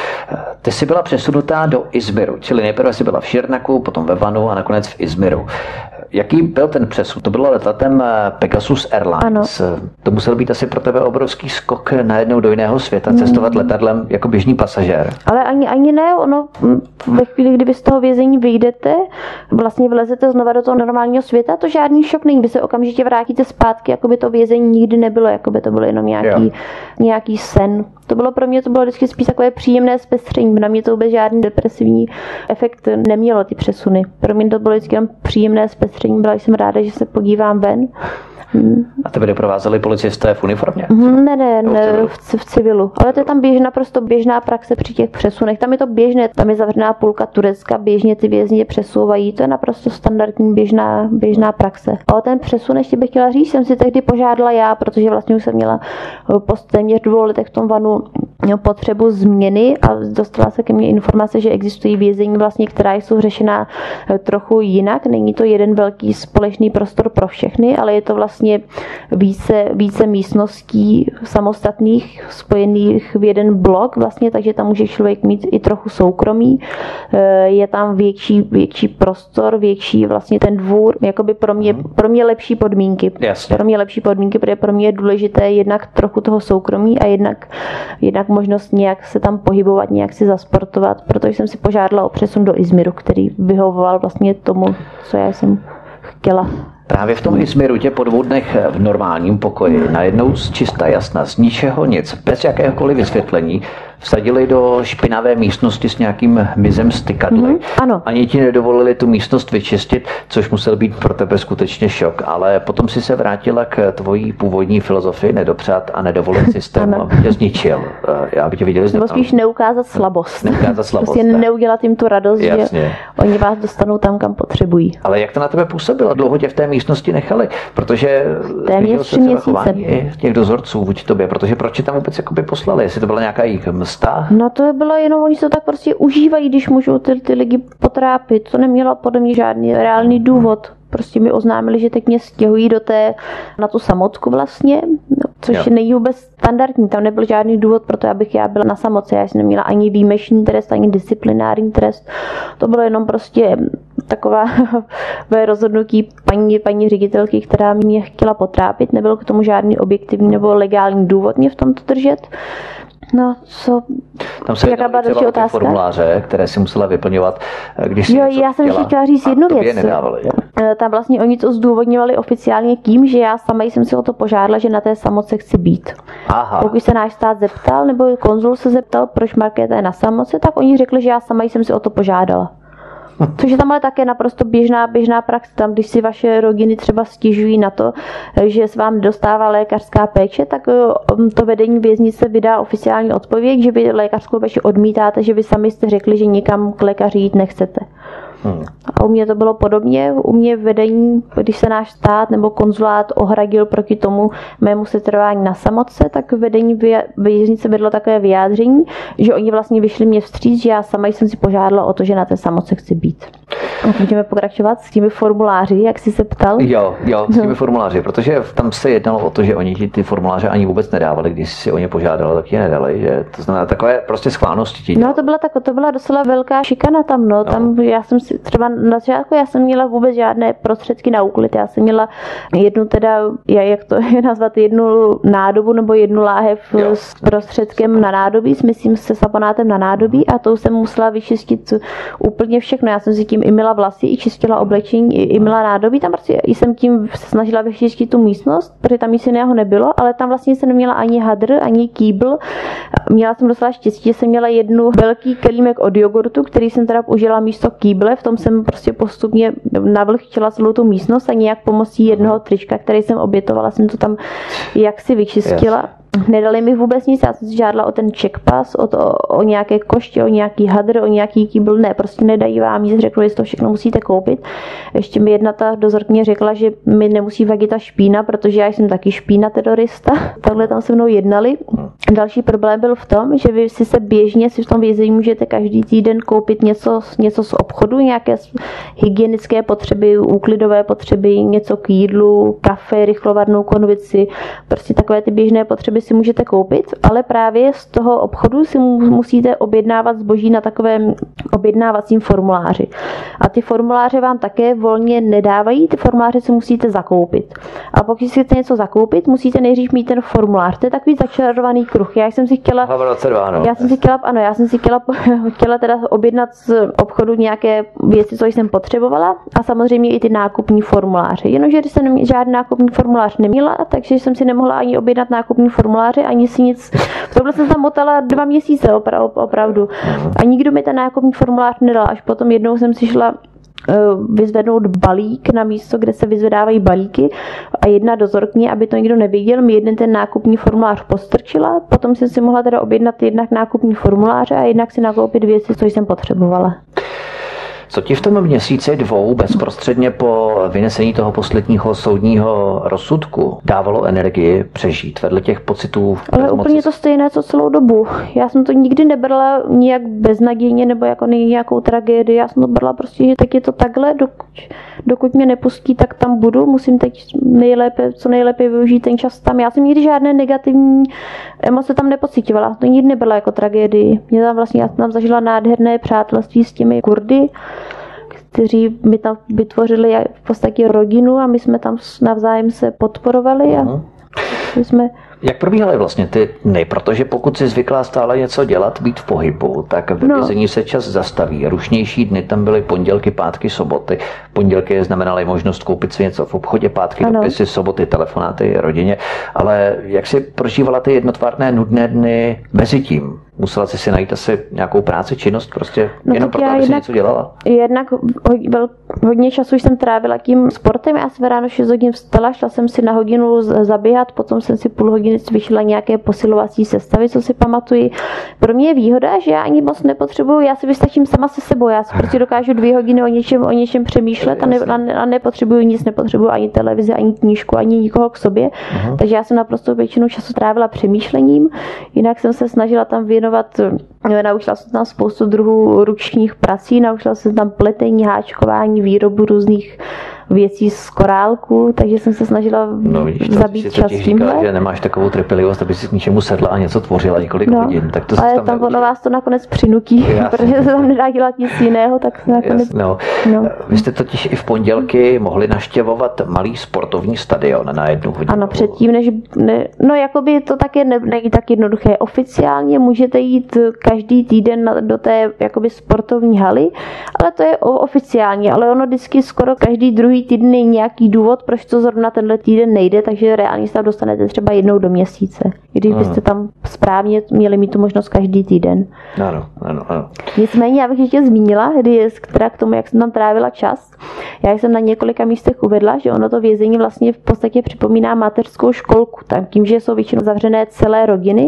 Ty jsi byla přesunutá do Izmiru, čili nejprve jsi byla v Širnaku, potom ve Vanu a nakonec v Izmiru. Jaký byl ten přesun? To bylo letadlem Pegasus Airlines. Ano. To musel být asi pro tebe obrovský skok najednou do jiného světa, cestovat letadlem jako běžný pasažér. Ale ani, ani ne, ono ve chvíli, kdy vy z toho vězení vyjdete, vlastně vlezete znova do toho normálního světa, to žádný šok není, vy se okamžitě vrátíte zpátky, jako by to vězení nikdy nebylo, jako by to bylo jenom nějaký, nějaký sen. To bylo pro mě, to bylo vždycky spíš takové příjemné zpestření. Na mě to vůbec žádný depresivní efekt nemělo, ty přesuny. Pro mě to bylo vždycky jen příjemné zpestření. Byla jsem ráda, že se podívám ven. A tebe doprovázeli policisté v uniformě? Ne, ne, ne v, v civilu. Ale to je tam běžná, naprosto běžná praxe při těch přesunech. Tam je to běžné, tam je zavřená půlka Turecka, běžně ty vězně přesouvají. To je naprosto standardní běžná, běžná praxe. A o ten přesun ještě bych chtěla říct, jsem si tehdy požádala já, protože vlastně už jsem měla po téměř dvou letech v tom Vanu potřebu změny a dostala se ke mně informace, že existují vězení, vlastně, která jsou řešená trochu jinak. Není to jeden velký společný prostor pro všechny, ale je to vlastně více, více místností samostatných, spojených v jeden blok, vlastně, takže tam může člověk mít i trochu soukromí. Je tam větší, větší prostor, větší vlastně ten dvůr, jakoby pro mě, pro mě lepší podmínky. Jasně. Pro mě lepší podmínky, protože pro mě je důležité jednak trochu toho soukromí a jednak, jednak možnost nějak se tam pohybovat, nějak si zasportovat, protože jsem si požádala o přesun do Izmiru, který vyhovoval vlastně tomu, co já jsem chtěla. Právě v tom Izmiru tě po dvou dnech v normálním pokoji najednou z čista jasna, z ničeho nic, bez jakéhokoliv vysvětlení, vsadili do špinavé místnosti s nějakým mizem stykadly. Mm-hmm, ano. Ani ti nedovolili tu místnost vyčistit, což musel být pro tebe skutečně šok. Ale potom si se vrátila k tvojí původní filozofii nedopřát a nedovolit systém, aby tě zničil. Já by tě viděli Nebo spíš neukázat slabost. Neukázat slabost. Prostě neudělat jim tu radost, jasně, že oni vás dostanou tam, kam potřebují. Ale jak to na tebe působilo? Dlouho tě v té místnosti nechali? Protože téměř tři měsíce těch dozorců vůči tobě, protože proč tě tam vůbec jakoby poslali? Jestli to byla nějaká jejich vztah? No to bylo jenom, oni se to tak prostě užívají, když můžou ty, ty lidi potrápit. To nemělo podle mě žádný reálný důvod. Prostě mi oznámili, že teď mě stěhují do té, na tu samotku vlastně, což jo. není vůbec standardní. Tam nebyl žádný důvod pro to, abych já byla na samotce. Já jsem neměla ani výjimečný trest, ani disciplinární trest. To bylo jenom prostě taková rozhodnutí paní, paní ředitelky, která mě chtěla potrápit. Nebyl k tomu žádný objektivní nebo legální důvod mě v tomto držet. No, co? Tam se jaká byla další otázka? Formuláře, které si musela vyplňovat, když si jo, já jsem si chtěla říct jednu věc. Nedávali. Tam vlastně oni to zdůvodňovali oficiálně tím, že já sama jsem si o to požádala, že na té samotce chci být. Aha. Pokud se náš stát zeptal, nebo konzul se zeptal, proč Markéta je na samotce, tak oni řekli, že já sama jsem si o to požádala. Což je tam ale také naprosto běžná, běžná praxe. Tam, když si vaše rodiny třeba stěžují na to, že se vám dostává lékařská péče, tak to vedení věznice vydá oficiální odpověď, že vy lékařskou péči odmítáte, že vy sami jste řekli, že nikam k lékaři jít nechcete. Hmm. A u mě to bylo podobně. U mě vedení, když se náš stát nebo konzulát ohradil proti tomu mému setrvání na samotce, tak vedení věznice vedlo takové vyjádření, že oni vlastně vyšli mě vstříc, že já sama jsem si požádala o to, že na té samotce chci být. Můžeme pokračovat s těmi formuláři, jak jsi se ptal? Jo, jo, s těmi no. formuláři, protože tam se jednalo o to, že oni ti ty formuláře ani vůbec nedávali, když si o ně požádala, tak je nedali, že to znamená takové prostě schválnosti ti. No to byla tak, to byla docela velká šikana tam, no, no. Tam já jsem si třeba na začátku já jsem měla vůbec žádné prostředky na úklid, já jsem měla jednu teda, jak to je nazvat, jednu nádobu nebo jednu láhev jo. s prostředkem na nádobí, s myslím se saponátem na nádobí a to jsem musela vyčistit úplně všechno, já jsem si tím i myla vlasy, i čistila oblečení, i, i myla nádobí, tam prostě jsem tím se snažila vyčistit tu místnost, protože tam nic jiného nebylo, ale tam vlastně jsem neměla ani hadr, ani kýbl, měla jsem docela štěstí, že jsem měla jednu velký kelímek od jogurtu, který jsem teda užila místo kýble, v tom jsem prostě postupně navlhčila celou tu místnost a nějak pomocí jednoho trička, který jsem obětovala, jsem to tam jaksi vyčistila. Yes. Nedali mi vůbec nic, já jsem si žádala o ten checkpass, o, to, o nějaké koště, o nějaký hadr, o nějaký kýbl, ne, prostě nedají vám nic, řeknu, že to všechno musíte koupit. Ještě mi jedna ta dozorkyně řekla, že mi nemusí vadit ta špína, protože já jsem taky špína terorista. Takhle tam se mnou jednali. Další problém byl v tom, že vy si se běžně si v tom vězení můžete každý týden koupit něco, něco z obchodu, nějaké hygienické potřeby, úklidové potřeby, něco k jídlu, kafe, rychlovarnou konvici, prostě takové ty běžné potřeby si můžete koupit, ale právě z toho obchodu si musíte objednávat zboží na takovém objednávacím formuláři. A ty formuláře vám také volně nedávají, ty formuláře si musíte zakoupit. A pokud si chcete něco zakoupit, musíte nejdřív mít ten formulář. To je takový začarovaný kruh. Já jsem si chtěla, já jsem si chtěla, ano, já jsem si chtěla, chtěla teda objednat z obchodu nějaké věci, co jsem potřebovala a samozřejmě i ty nákupní formuláře. Jenomže když jsem žádný nákupní formulář neměla, takže jsem si nemohla ani objednat nákupní formulář, ani si nic. Tohle jsem tam motala dva měsíce opra- opravdu. A nikdo mi ten nákupní formulář nedal. Až potom jednou jsem si šla vyzvednout balík na místo, kde se vyzvedávají balíky a jedna dozorkyně, aby to nikdo neviděl, mi jeden ten nákupní formulář postrčila, potom jsem si mohla teda objednat jednak nákupní formuláře a jednak si nakoupit věci, co jsem potřebovala. Co ti v tom měsíci dvou bezprostředně po vynesení toho posledního soudního rozsudku dávalo energii přežít vedle těch pocitů? Ale úplně to stejné, co celou dobu. Já jsem to nikdy nebrala nijak beznadějně nebo jako nějakou tragédii. Já jsem to brala prostě, že teď je to takhle, dokud, dokud mě nepustí, tak tam budu. Musím teď nejlépe, co nejlépe využít ten čas tam. Já jsem nikdy žádné negativní emoce tam nepocitovala. To nikdy nebrala jako tragédii. Mě tam vlastně, já jsem tam zažila nádherné přátelství s těmi Kurdy, kteří mi tam vytvořili v podstatě rodinu a my jsme tam navzájem se podporovali a my jsme... Jak probíhaly vlastně ty dny? Protože pokud jsi zvyklá stále něco dělat, být v pohybu, tak ve no. vězení se čas zastaví. Rušnější dny tam byly pondělky, pátky, soboty. Pondělky znamenaly možnost koupit si něco v obchodě, pátky, ano. dopisy, soboty, telefonáty rodině. Ale jak jsi prožívala ty jednotvárné nudné dny mezi tím? Musela jsi si najít asi nějakou práci, činnost, prostě no jenom proto, aby si něco dělala? Jednak hodně času jsem trávila tím sportem. Já jsem ráno šest hodin vstala, šla jsem si na hodinu zaběhat, potom jsem si půl hodiny cvičila nějaké posilovací sestavy, co si pamatuji. Pro mě je výhoda, že já ani moc nepotřebuju, já si vystačím sama se sebou, já si prostě dokážu dvě hodiny o něčem, o něčem přemýšlet a, ne, a nepotřebuju nic, nepotřebuju ani televizi, ani knížku, ani nikoho k sobě. Aha. Takže já jsem naprosto většinu času trávila přemýšlením, jinak jsem se snažila tam věnovat, naučila jsem tam spoustu druhů ručních prací, naučila jsem tam pletení, háčkování, výrobu různých věcí z korálku, takže jsem se snažila no, vidíš, to, zabít čas tímhle. Že nemáš takovou trpělivost, aby si k ničemu sedla a něco tvořila několik no, hodin. Tak to ale tam, tam ono vás to nakonec přinutí, protože se tam nedá dělat nic jiného, tak se nakonec... No. No. Vy jste totiž i v pondělky mohli navštěvovat malý sportovní stadion na jednu hodinu. Ano, předtím, než... Ne, no, jakoby to také ne, není tak jednoduché. Oficiálně můžete jít každý týden na, do té jakoby sportovní haly, ale to je oficiálně, ale ono vždycky skoro každý druhý týden je nějaký důvod, proč to zrovna tenhle týden nejde, takže reálně se tam dostanete třeba jednou do měsíce. Když byste tam správně měli mít tu možnost každý týden. Ano, ano, ano. Nicméně, já bych ještě zmínila, kdy, která k tomu, jak jsem tam trávila čas. Já jsem na několika místech uvedla, že ono to vězení vlastně v podstatě připomíná mateřskou školku. Tam tím, že jsou většinou zavřené celé rodiny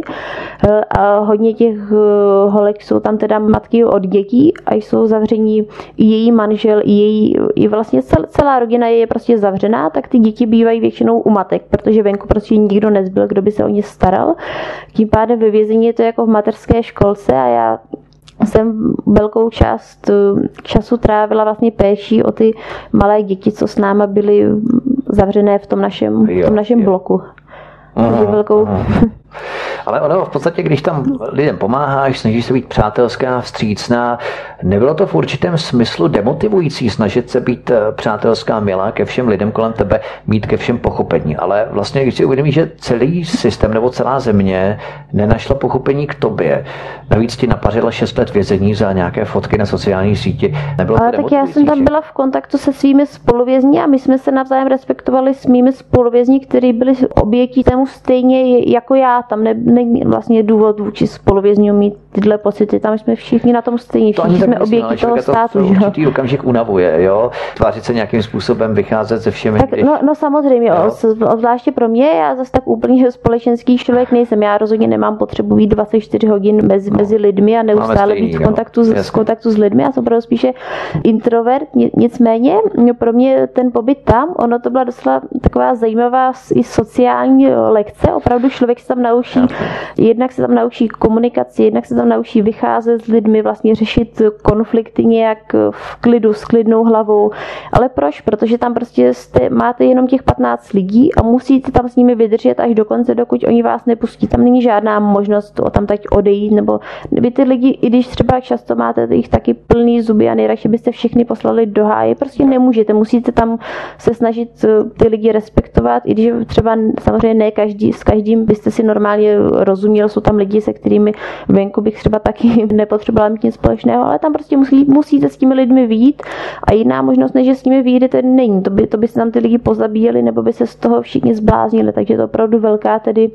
a hodně těch holek jsou tam teda matky od dětí a jsou zavření i její manžel, i její, i vlastně cel, celá rodina je prostě zavřená, tak ty děti bývají většinou u matek, protože venku prostě nikdo nezbyl, kdo by se o ně staral. Tím pádem ve vězení je to jako v mateřské školce a já jsem velkou část času trávila vlastně péčí o ty malé děti, co s náma byly zavřené v tom našem, v tom našem bloku. Aha, velkou... aha. Ale ono v podstatě, když tam lidem pomáháš, snažíš se být přátelská, vstřícná, nebylo to v určitém smyslu demotivující snažit se být přátelská, milá ke všem lidem kolem tebe, mít ke všem pochopení. Ale vlastně, když si uvědomíš, že celý systém nebo celá země nenašla pochopení k tobě, navíc ti napařila šest let vězení za nějaké fotky na sociální síti, nebylo ale to tak já jsem tam byla v kontaktu se svými spoluvězni a my jsme se navzájem respektovali s mými spoluvězni, kteří byli obětí tému stejně jako já. Tam ne, není vlastně důvod vůči spoluvězňům mít tyhle pocity. Tam jsme všichni na tom stejní, všichni jsme oběti toho státu. To určitý okamžik unavuje, jo? Tvářit se nějakým způsobem, vycházet ze všemi. Tak, no, no samozřejmě, jo. Zvláště pro mě, já zase tak úplně společenský člověk nejsem. Já rozhodně nemám potřebu být dvacet čtyři hodin mezi, no. mezi lidmi a neustále stejný, být v kontaktu, s, v kontaktu s lidmi. Já jsem opravdu spíše introvert. Nicméně pro mě ten pobyt tam, ono to byla docela taková zajímavá i sociální lekce. Opravdu člověk se tam naučí, jednak se tam naučí komunikaci, jednak se tam naučí vycházet s lidmi, vlastně řešit konflikty nějak v klidu, s klidnou hlavou. Ale proč? Protože tam prostě jste, máte jenom těch patnáct lidí a musíte tam s nimi vydržet až do konce, dokud oni vás nepustí. Tam není žádná možnost o tam teď odejít, nebo vy ty lidi, i když třeba často máte jich taky plný zuby a nejradši byste všechny poslali do háje, prostě nemůžete. Musíte tam se snažit ty lidi respektovat, i když třeba samozřejmě ne každý, s každým byste si normálně rozuměl, jsou tam lidi, se kterými venku bych třeba taky nepotřebovala mít nic společného, ale tam prostě musí, musíte s těmi lidmi vyjít a jiná možnost, než že s nimi vyjdete, není. To by, to by se tam ty lidi pozabíjeli, nebo by se z toho všichni zbláznili, takže to je opravdu velká tedy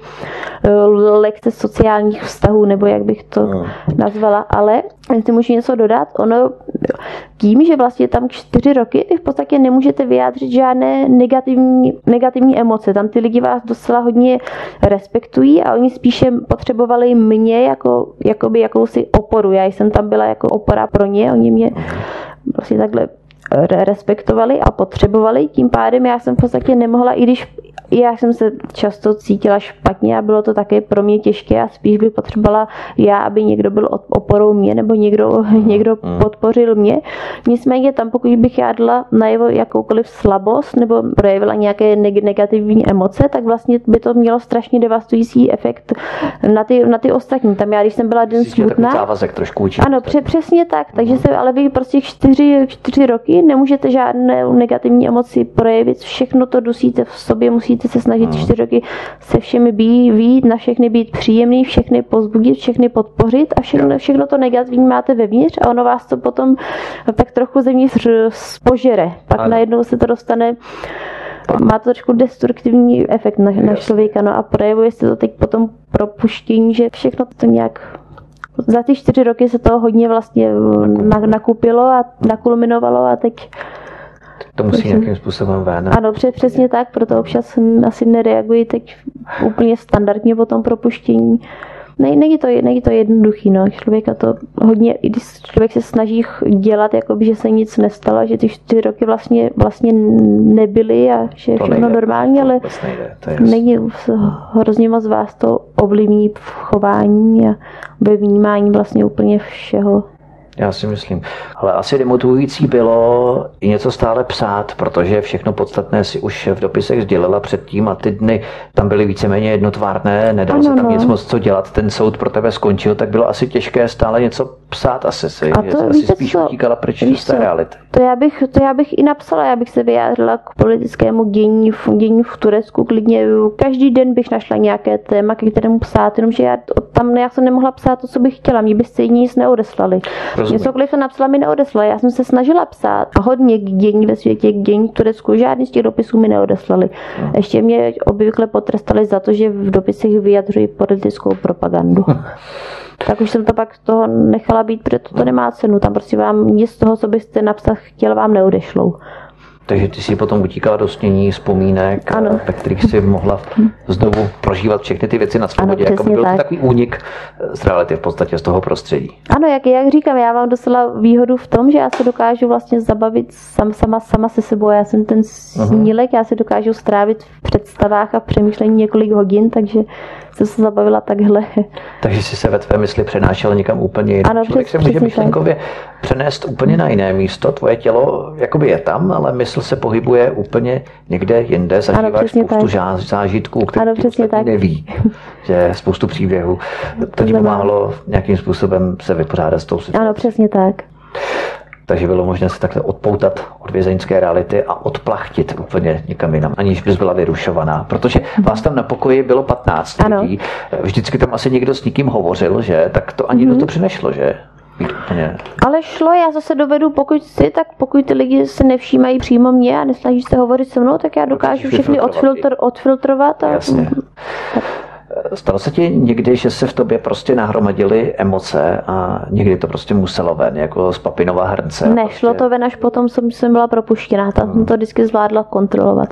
lekce sociálních vztahů, nebo jak bych to no. nazvala, ale jestli můžu něco dodat, ono tím, že vlastně tam čtyři roky v podstatě nemůžete vyjádřit žádné negativní, negativní emoce. Tam ty lidi vás docela hodně respektují a oni spíše potřebovali mě jako jakoby jakousi oporu. Já jsem tam byla jako opora pro ně, oni mě vlastně takhle respektovali a potřebovali. Tím pádem já jsem v podstatě nemohla, i když já jsem se často cítila špatně a bylo to také pro mě těžké a spíš bych potřebovala já, aby někdo byl oporou mě nebo někdo, někdo podpořil mě. Nicméně tam, pokud bych já dala najevo jakoukoliv slabost nebo projevila nějaké negativní emoce, tak vlastně by to mělo strašně devastující efekt na ty, na ty ostatní. Tam já, když jsem byla den smutná. Závazek trošku učit. Ano, pře, přesně tak. Takže se, ale vy prostě čtyři, čtyři roky nemůžete žádné negativní emoci projevit. Všechno to dusíte v sobě, musíte se snažit čtyři roky se všemi být, být, na všechny být příjemný, všechny pozbudit, všechny podpořit a všechno, všechno to negativní máte vevnitř a ono vás to potom tak trochu zevnitř požere. Pak ano. Najednou se to dostane, má to trošku destruktivní efekt na, na člověka, no a projevuje se to teď potom propuštění, že všechno to nějak za ty čtyři roky se toho hodně vlastně nakupilo a nakulminovalo a teď To musí takže, nějakým způsobem ven. Ano, přesně tak, proto občas asi nereaguji teď úplně standardně po tom propuštění. Ne, není, to, není to jednoduchý, no. Člověka to hodně, i když člověk se snaží dělat, jakoby, že se nic nestalo, že ty čtyři roky vlastně, vlastně nebyly a že je všechno normální, ale nejde, hrozně moc vás to ovlivní v chování a ve vnímání vlastně úplně všeho. Já si myslím. Ale asi demotivující bylo i něco stále psát, protože všechno podstatné si už v dopisech sdělila předtím a ty dny tam byly víceméně jednotvárné, nedalo se tam no. nic moc co dělat, ten soud pro tebe skončil, tak bylo asi těžké stále něco psát asi si. A to, asi spíš co? utíkala pryč z té reality. To já, bych, to já bych i napsala, já bych se vyjádřila k politickému dění, dění v Turecku, klidně každý den bych našla nějaké téma, ke kterému psát, jenomže já tam já jsem nemohla psát to, co bych chtěla, mě by stejně nic neodeslali. Cokoliv to napsala, mi neodeslali. Já jsem se snažila psát a hodně k dění ve světě, k dění v Turecku. Žádný z těch dopisů mi neodeslali. No. Ještě mě obvykle potrestali za to, že v dopisech vyjadřuji politickou propagandu. Tak už jsem to pak toho nechala být, protože to nemá cenu. Tam prostě vám nic z toho, co byste napsat chtěl, vám neodešlou. Takže ty si potom utíkala do snění vzpomínek, ano. ve kterých si mohla znovu prožívat všechny ty věci na svobodě. Jako by byl tak. to takový únik z reality v podstatě z toho prostředí. Ano, jak, jak říkám, já mám docela výhodu v tom, že já se dokážu vlastně zabavit sam, sama, sama se sebou. Já jsem ten snílek, já se dokážu strávit v představách a v přemýšlení několik hodin, takže jsem se zabavila takhle. Takže si se ve tvé mysli přenášela někam úplně jinam. Ano, člověk se může myšlenkově přenést úplně na jiné místo. Tvoje tělo jakoby je tam, ale mysl se pohybuje úplně někde jinde. Zažíváš spoustu tak. zážitků, které ostatní neví. Že spoustu příběhů. To ti pomáhalo nějakým způsobem se vypořádat s tou situací. Ano, přesně tak. Takže bylo možné se takhle odpoutat od vězeňské reality a odplachtit úplně někam jinam, aniž bys byla vyrušovaná. Protože vás tam na pokoji bylo patnáct ano. lidí. Vždycky tam asi někdo s někým hovořil, že? Tak to ani mm-hmm. do toho přinešlo, že? Úplně. Ale šlo, já zase dovedu, pokud si, tak pokud ty lidi se nevšímají přímo mě a nesnaží se hovořit se mnou, tak já dokážu všechny odfiltr, odfiltrovat. A... Jasně. Tak. Stalo se ti někdy, že se v tobě prostě nahromadily emoce a někdy to prostě muselo ven, jako z papinova hrnce? Ne, šlo prostě... to ven až potom, jsem, jsem byla propuštěná. Tam jsem to vždycky zvládla kontrolovat.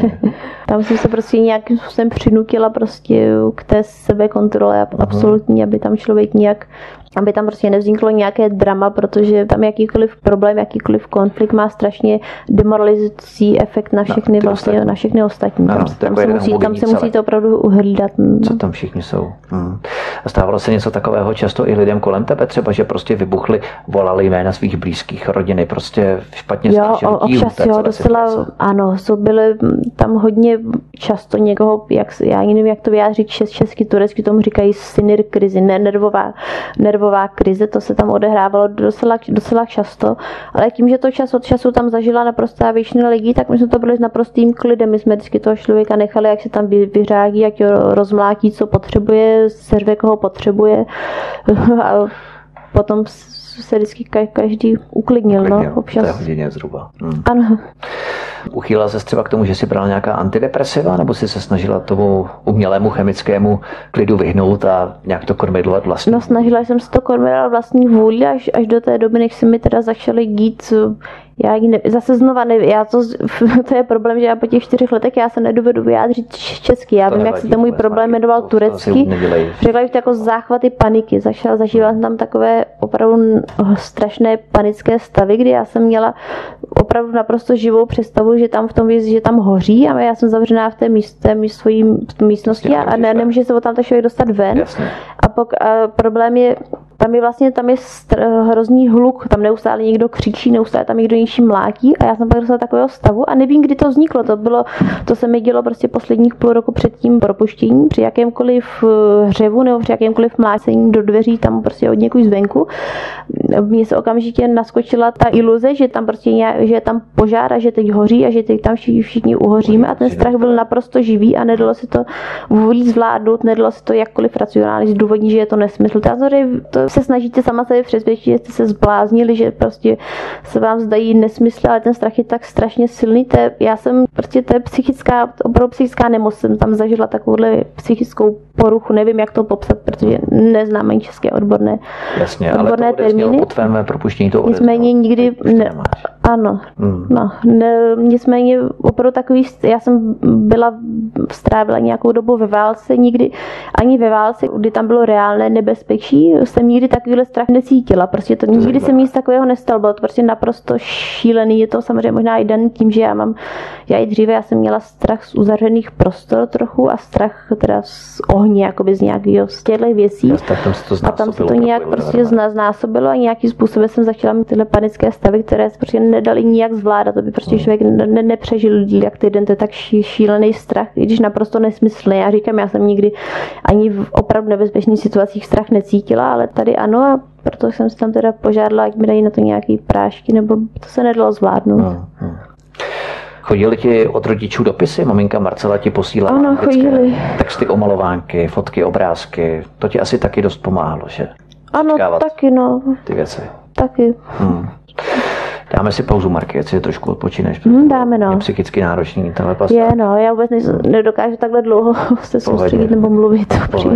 Tam jsem se prostě nějakým způsobem přinutila prostě k té sebekontrole absolutní, aby tam člověk nějak aby tam prostě nevzniklo nějaké drama, protože tam jakýkoliv problém, jakýkoliv konflikt má strašně demoralizující efekt na všechny, no, vlastně, na všechny ostatní. Ano, tam, tam, se musí, tam se musí to opravdu uhlídat. Co tam všichni jsou. Hmm. A stávalo se něco takového často i lidem kolem tebe, třeba, že prostě vybuchli, volali jména svých blízkých, rodiny, prostě špatně snažili tíhu. Jo, jo, docela, ano, jsou byly tam hodně často někoho, jak, já nevím, jak to vyjádřit česky, turecky, tomu říkají synir krizi, ne, nervová, nervová krize, to se tam odehrávalo docela, docela často, ale tím, že to čas od času tam zažila naprostá většina lidí, tak my jsme to byli s naprostým klidem, my jsme vždycky toho člověka nechali, jak se tam vyřádí, jak ho rozmlátí, co potřebuje, serve, koho potřebuje a potom se vždycky každý uklidnil, uklidnil no, občas. To je hodině zhruba. Hmm. Ano. Uchýlila se třeba k tomu, že si brala nějaká antidepresiva, nebo si se snažila tomu umělému chemickému klidu vyhnout a nějak to kormidlovat vlastní? No, snažila jsem se to kormidlovat vlastní vůli, až, až do té doby, než se mi teda začaly dít, já ne, zase znova nevím, já to, to je problém, že já po těch čtyřech letech já se nedovedu vyjádřit česky, já to vím, nevadí, jak se ten můj problém jmenoval turecky, řekla bych to jako záchvaty paniky, začala zažívat tam takové opravdu strašné panické stavy, kdy já jsem měla opravdu naprosto živou představu, že tam v tom že tam hoří a já jsem zavřená v té, míst, té míst, svojí místnosti a ne, nemůže se od tam člověk dostat ven. Jasně. A, pok, a problém je, tam je vlastně tam je str- hrozný hluk, tam neustále někdo křičí, neustále tam někdo něčím mlátí a já jsem pak dostala takového stavu a nevím, kdy to vzniklo. To bylo, to se mi dělo prostě posledních půl roku před tím propuštěním, při jakémkoliv hřevu nebo při jakémkoliv mlácení do dveří tam prostě od někud zvenku. Mně se okamžitě naskočila ta iluze, že tam prostě nějak, že je tam požár a že teď hoří a že teď tam všichni, všichni uhoříme a ten strach byl naprosto živý a nedalo se to vůbec zvládnout, nedalo se to jakkoliv racionálně zdůvodnit, že je to nesmysl. To se snažíte sama sebe přesvědčit, že jste se zbláznili, že prostě se vám zdají nesmysly, ale ten strach je tak strašně silný. To je, já jsem prostě, to je psychická, opravdu psychická nemoc, jsem tam zažila takovouhle psychickou poruchu, nevím, jak to popsat, protože neznám ani české odborné, Jasně, odborné ale to termíny. Po tvém propuštění to nicméně nikdy, ne, Ano, hmm. no, ne, nicméně opravdu takový, já jsem byla, strávila nějakou dobu ve válce, nikdy, ani ve válce, kdy tam bylo reálné nebezpečí, jsem nikdy takovýhle strach necítila, prostě to, nikdy se mi nic takového nestalo, bylo to prostě naprosto šílený, je to samozřejmě možná i daný tím, že já mám, já i dříve, já jsem měla strach z uzavřených prostor trochu a strach teda z ohně, jakoby z nějakého z těchto věcí. A tam se to nějak prostě znásobilo a nějakým způsobem jsem začala mít tyhle panické stavy, které se prostě nedali nijak zvládat, to by prostě člověk ne- nepřežil jak týden, to je tak ší- šílený strach, i když naprosto nesmyslný. Já říkám, já jsem nikdy ani v opravdu nebezpečných situacích strach necítila, ale tady ano a proto jsem si tam teda požádala, ať mi dají na to nějaký prášky, nebo to se nedalo zvládnout. No, no. Chodili ti od rodičů dopisy? Maminka Marcela ti posílala ano, chodili. Texty, omalovánky, fotky, obrázky. To ti asi taky dost pomáhalo, že? Ano, Říkávat taky no. Ty věci. Taky. Hmm. Dáme si pauzu, Marky, ať si trošku odpočineš. Hmm, dáme, no. Je psychicky náročný tenhle pas. Je, no, já vůbec nedokážu takhle dlouho se soustředit nebo mluvit.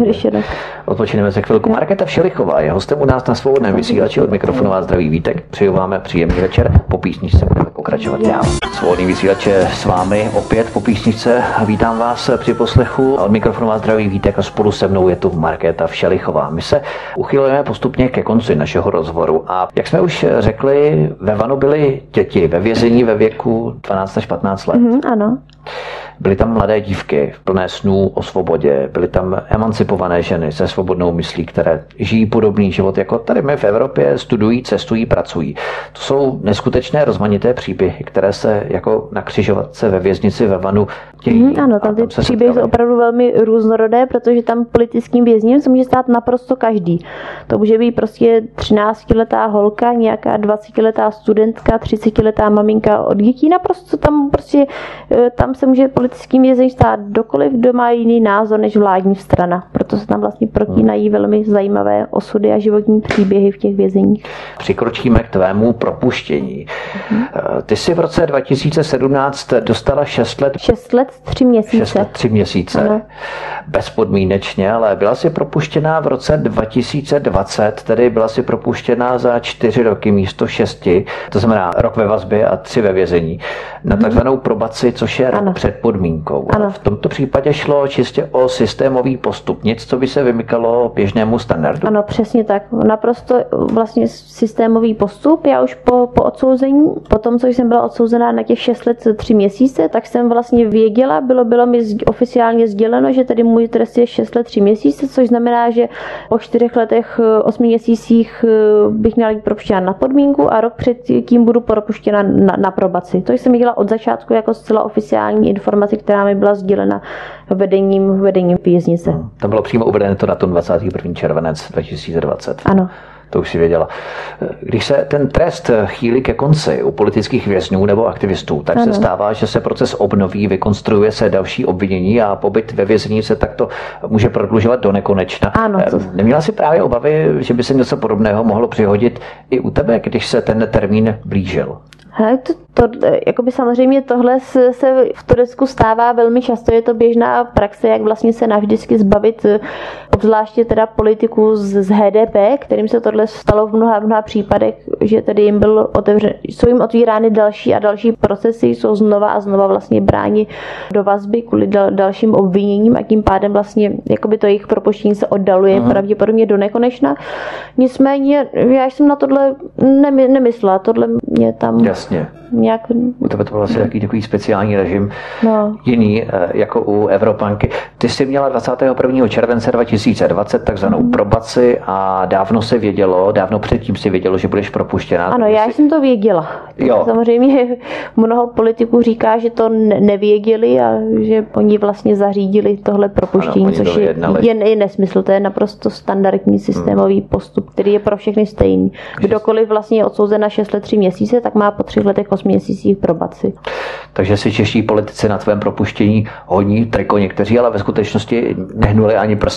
Odpočineme se chvilku. Markéta Všelichová je hostem u nás na Svobodném vysílači. Od mikrofonu vás zdraví Vítek. Přeju vám příjemný večer. Po písničce budeme pokračovat dál. Svobodný vysílače s vámi opět po písničce. Vítám vás při poslechu. Od mikrofonu vás zdraví Vítek a spolu se mnou je tu Markéta Všelichová. My se uchylujeme postupně ke konci našeho rozhovoru a jak jsme už řekli, ve vanu byly děti ve vězení ve věku dvanáct až patnáct let. Mm-hmm, ano. Byly tam mladé dívky plné snů o svobodě, byly tam emancipované ženy se svobodnou myslí, které žijí podobný život jako tady my v Evropě, studují, cestují, pracují. To jsou neskutečné rozmanité příběhy, které se jako na křižovatce ve věznici ve vanu dějí. Mm, ano, tam ty tam příběhy jsou opravdu velmi různorodé, protože tam politickým vězněm se může stát naprosto každý. To může být prostě třináctiletá holka, nějaká dvacetiletá studentka, třicetiletá maminka od dětí, naprosto tam prostě, tam se může politickým vězeň stát dokoliv, kdo má jiný názor než vládní strana. Proto se tam vlastně protínají velmi zajímavé osudy a životní příběhy v těch vězeních. Přikročíme k tvému propuštění. Hmm. Ty jsi v roce dva tisíce sedmnáct dostala šest let. šest let, tři měsíce. šest let, tři měsíce. Ano. Bezpodmínečně, ale byla jsi propuštěná v roce dva tisíce dvacet, tedy byla jsi propuštěná za čtyři roky místo šesti, to znamená rok ve vazbě a tři ve vězení, na takzvanou probaci, což je rok před podmínkou. Ano. V tomto případě šlo čistě o systémový postup, nic, co by se vymykalo běžnému standardu. Ano, přesně tak. Naprosto vlastně systémový postup. Já už po, po odsouzení, po tom, co jsem byla odsouzená na těch šest let tři měsíce, tak jsem vlastně věděla, bylo, bylo mi oficiálně sděleno, že tady můj trest je šest let tři měsíce, což znamená, že po čtyřech letech osmi měsících bych měla být propuštěna na podmínku a rok předtím budu propuštěna na, na probaci. To jsem věděla od začátku jako zcela oficiální informace, která mi byla sdělena vedením, vedením věznice. Hmm. Tam bylo přímo uvedené to datum dvacátého prvního červenec dva tisíce dvacet. Ano. To už si věděla. Když se ten trest chýlí ke konci u politických vězňů nebo aktivistů, tak ano. se stává, že se proces obnoví, vykonstruuje se další obvinění a pobyt ve vězení se takto může prodlužovat do nekonečna. Ano, to... Neměla si právě obavy, že by se něco podobného mohlo přihodit i u tebe, když se ten termín blížil? Hele, to, to, jakoby samozřejmě tohle se, se v Turecku stává velmi často, je to běžná praxe, jak vlastně se navždycky zbavit obzvláště teda politiků z, z H D P, kterým se tohle stalo v mnoha, mnoha případech, že tedy jim byl otevřen, jsou jim otvírány další a další procesy, jsou znova a znova vlastně bráni do vazby kvůli dal, dalším obviněním a tím pádem vlastně jakoby to jejich propuštění se oddaluje uh-huh. pravděpodobně do nekonečna. Nicméně já jsem na tohle nemy, nemyslela, tohle mě tam... Jasně. Nějak... U tebe to byl asi nějaký takový speciální režim, no. jiný, jako u Evropanky. Ty jsi měla dvacátého prvního července dva tisíce dvacet takzvanou mm. probaci a dávno se vědělo, dávno předtím si vědělo, že budeš propuštěná. Ano, já jsi... jsem to věděla. Jo. Samozřejmě mnoho politiků říká, že to nevěděli a že oni vlastně zařídili tohle propuštění, ano, což je, je nesmysl. To je naprosto standardní systémový mm. postup, který je pro všechny stejný. Kdokoliv vlastně je odsouzen na šest let tři měsíce, tak má po třech letech osmi měsících probaci. Takže si čeští politici na tvém propuštění honí triko někteří, ale ve skutečnosti nehnuli ani prstem, aby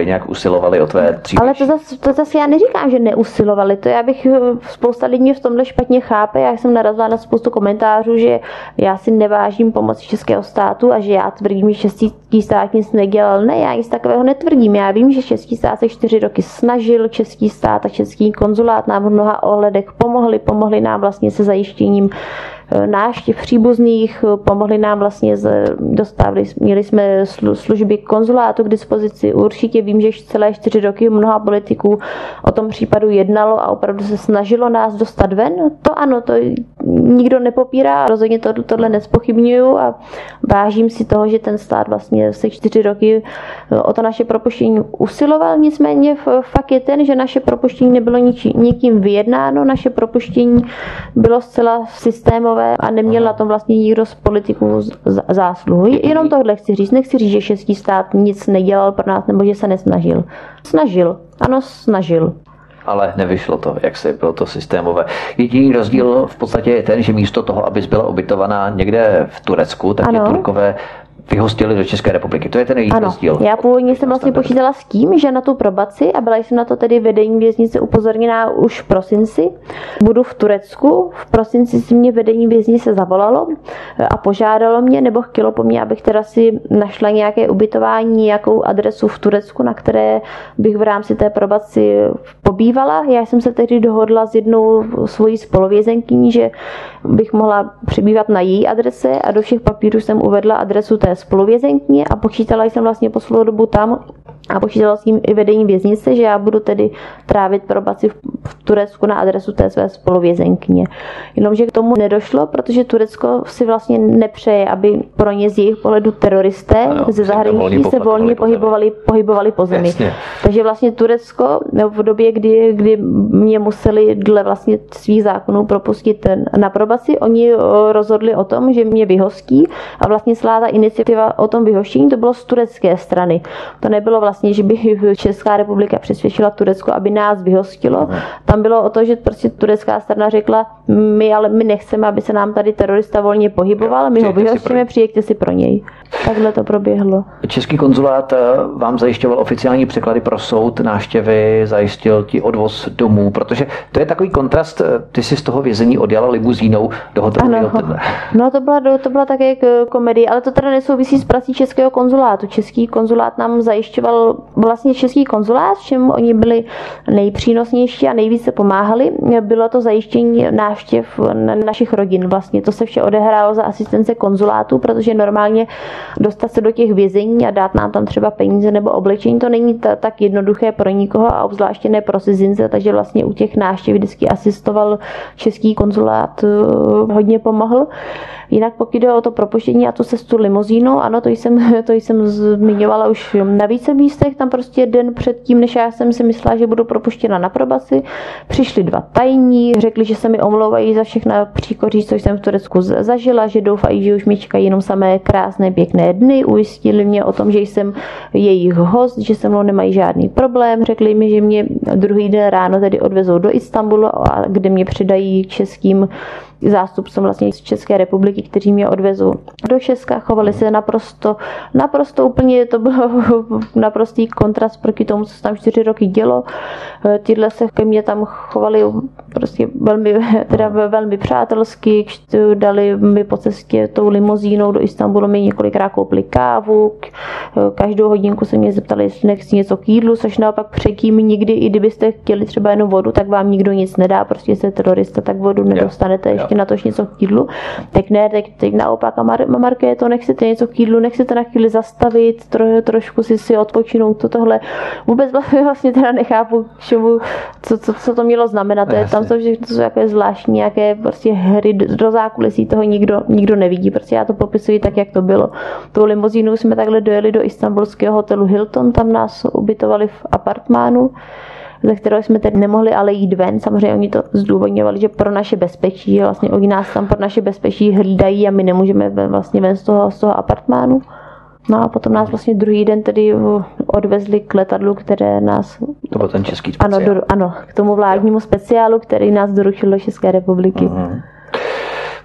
nějak usilovali o tvé dřívější. Ale to zase, to zase já neříkám, že neusilovali. To já bych, spousta lidí v tomhle špatně chápe. Já jsem narazila na spoustu komentářů, že já si nevážím pomoci českého státu a že já tvrdím, že český stát nic nedělal. Ne, já nic takového netvrdím. Já vím, že český stát se čtyři roky snažil, český stát a český konzulát nám v mnoha ohledech pomohli, pomohli nám vlastně se zajištěním návštěv příbuzných, pomohli nám vlastně, dostávali, měli jsme služby konzulátu k dispozici. Určitě vím, že celé čtyři roky mnoha politiků o tom případu jednalo a opravdu se snažilo nás dostat ven. To ano, to nikdo nepopírá, rozhodně to, tohle nezpochybňuju a vážím si toho, že ten stát vlastně se čtyři roky o to naše propuštění usiloval. Nicméně fakt je ten, že naše propuštění nebylo ničí, nikým vyjednáno, naše propuštění bylo zcela systémové a neměl na tom vlastně nikdo z politiků zásluhu. Jenom tohle chci říct. Nechci říct, že český stát nic nedělal pro nás nebo že se nesnažil. Snažil. Ano, snažil. Ale nevyšlo to, jak se bylo to systémové. Jediný rozdíl v podstatě je ten, že místo toho, abys byla ubytovaná někde v Turecku, tak je Turkové vyhostili do České republiky. To je ten jediný rozdíl. Já původně jsem vlastně počítala s tím, že na tu probaci, a byla jsem na to tedy vedení věznice upozorněná už v prosinci, budu v Turecku. V prosinci si mě vedení věznice zavolalo a požádalo mě, nebo chtělo po mně, abych teda si našla nějaké ubytování, nějakou adresu v Turecku, na které bych v rámci té probaci pobývala. Já jsem se tehdy dohodla s jednou svojí spoluvězenkyní, že bych mohla přibývat na její adrese a do všech papírů jsem uvedla adresu té spoluvězenkyně a počítala jsem vlastně po celou dobu tam a počítala s tím i vedení věznice, že já budu tedy trávit probaci v Turecku na adresu té své spoluvězenkyně. Jenomže k tomu nedošlo, protože Turecko si vlastně nepřeje, aby pro ně z jejich pohledu teroristé ano, ze zahraničí se volně pohybovali, pohybovali po zemi. Jasně. Takže vlastně Turecko v době, kdy, kdy mě museli dle vlastně svých zákonů propustit na probaci, oni rozhodli o tom, že mě vyhostí a vlastně celá ta iniciativa o tom vyhoštění to bylo z turecké strany. To nebylo vlastně, že by Česká republika přesvědčila Turecko, aby nás vyhostilo. Aha. Tam bylo o to, že prostě turecká strana řekla, my ale my nechceme, aby se nám tady terorista volně pohyboval, my ho vyhostíme, přijďte si pro něj. Takhle to proběhlo. Český konzulát vám zajišťoval oficiální překlady pro soud, návštěvy, zajistil ti odvoz domů, protože to je takový kontrast, ty si z toho vězení odjela limuzínou do hotelu Hilton. No to byla, to byla také komedie, ale to teda nesouvisí s prací českého konzulátu. Český konzulát nám zajišťoval vlastně český konzulát, čemu oni byli nejpřínosnější a nejvíce pomáhali. Bylo to zajištění návštěv našich rodin. Vlastně to se vše odehrálo za asistence konzulátu, protože normálně dostat se do těch vězení a dát nám tam třeba peníze nebo oblečení, to není ta, tak jednoduché pro nikoho a obzvláště ne pro cizince, takže vlastně u těch návštěv vždycky asistoval český konzulát, hodně pomohl. Jinak pokud jde o to propuštění a tu cestu limuzínou, ano, to jsem, to jsem zmiňovala už na více místech, tam prostě den předtím, než já jsem si myslela, že budu propuštěna na probaci, přišli dva tajní, řekli, že se mi omlouvají za všechna příkoří, co jsem v Turecku zažila, že doufají, že už mě čekají jenom samé krásné, pěkné dny, ujistili mě o tom, že jsem jejich host, že se mnou nemají žádný problém, řekli mi, že mě druhý den ráno tedy odvezou do Istanbulu, a kde mě přidají českým zástupcům vlastně z České republiky, kteří mě odvezou do Česka, chovali se naprosto, naprosto úplně, to bylo naprostý kontrast proti tomu, co se tam čtyři roky dělo. Tyhle se ke mně tam chovali prostě velmi, teda velmi přátelsky, dali mi po cestě tou limuzínou do Istanbulu, mi několikrát koupili kávu, každou hodinku se mě zeptali, jestli nechci něco k jídlu, což naopak předtím nikdy, i kdybyste chtěli třeba jenom vodu, tak vám nikdo nic nedá, prostě jste terorista, tak vodu nedostanete, ještě na tož něco k jídlu. Tak ne, teď, teď naopak, a Mar- Marké, to nechcete něco k jídlu, nechcete na chvíli zastavit, tro, trošku si si odpočinout, to tohle. Vůbec vlastně teda nechápu, čemu, co, co, co to mělo znamenat. Je, tam jsou všechno jsou jaké zvláštní, nějaké prostě hry do zákulisí, toho nikdo, nikdo nevidí. Prostě já to popisuji tak, jak to bylo. Tou limuzínou jsme takhle dojeli do istanbulského hotelu Hilton, tam nás ubytovali v apartmánu, ze kterého jsme tedy nemohli ale jít ven. Samozřejmě oni to zdůvodňovali, že pro naše bezpečí, vlastně oni nás tam pro naše bezpečí hlídají a my nemůžeme ven, vlastně ven z toho, z toho apartmánu. No a potom nás vlastně druhý den tedy odvezli k letadlu, které nás... To byl ten český speciál. Ano, do, ano, k tomu vládnímu speciálu, který nás doručil do České republiky. Uh-huh.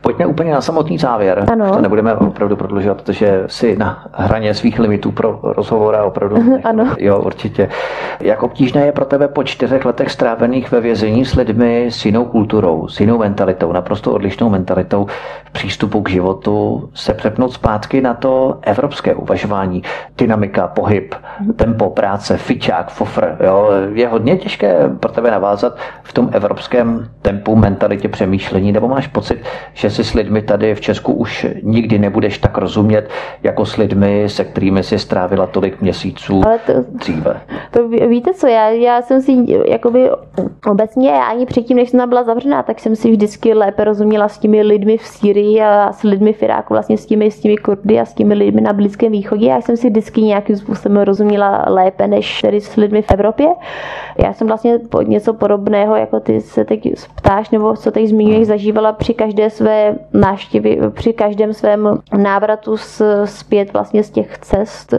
Pojďme úplně na samotný závěr. Ano. To nebudeme opravdu prodlužovat, protože si na hraně svých limitů pro rozhovor a opravdu. Ano. Jo, určitě. Jak obtížné je pro tebe po čtyřech letech strávených ve vězení s lidmi s jinou kulturou, s jinou mentalitou, naprosto odlišnou mentalitou v přístupu k životu, se přepnout zpátky na to evropské uvažování, dynamika, pohyb, tempo práce, fičák, fofr. Jo? Je hodně těžké pro tebe navázat v tom evropském tempu, mentalitě, přemýšlení, nebo máš pocit, že si s lidmi tady v Česku už nikdy nebudeš tak rozumět, jako s lidmi, se kterými si strávila tolik měsíců Ale to, dříve? To víte co, já, já jsem si jakoby obecně, já ani předtím, než jsem tam byla zavřená, tak jsem si vždycky lépe rozuměla s těmi lidmi v Sýrii a s lidmi v Iráku, vlastně s těmi, s těmi Kurdy a s těmi lidmi na Blízkém východě. Já jsem si vždycky nějakým způsobem rozuměla lépe, než tedy s lidmi v Evropě. Já jsem vlastně něco podobného, jako ty se teď ptáš, nebo co teď zmiňuješ, zažívala při každé své návštěvě, při každém svém návratu zpět vlastně z těch cest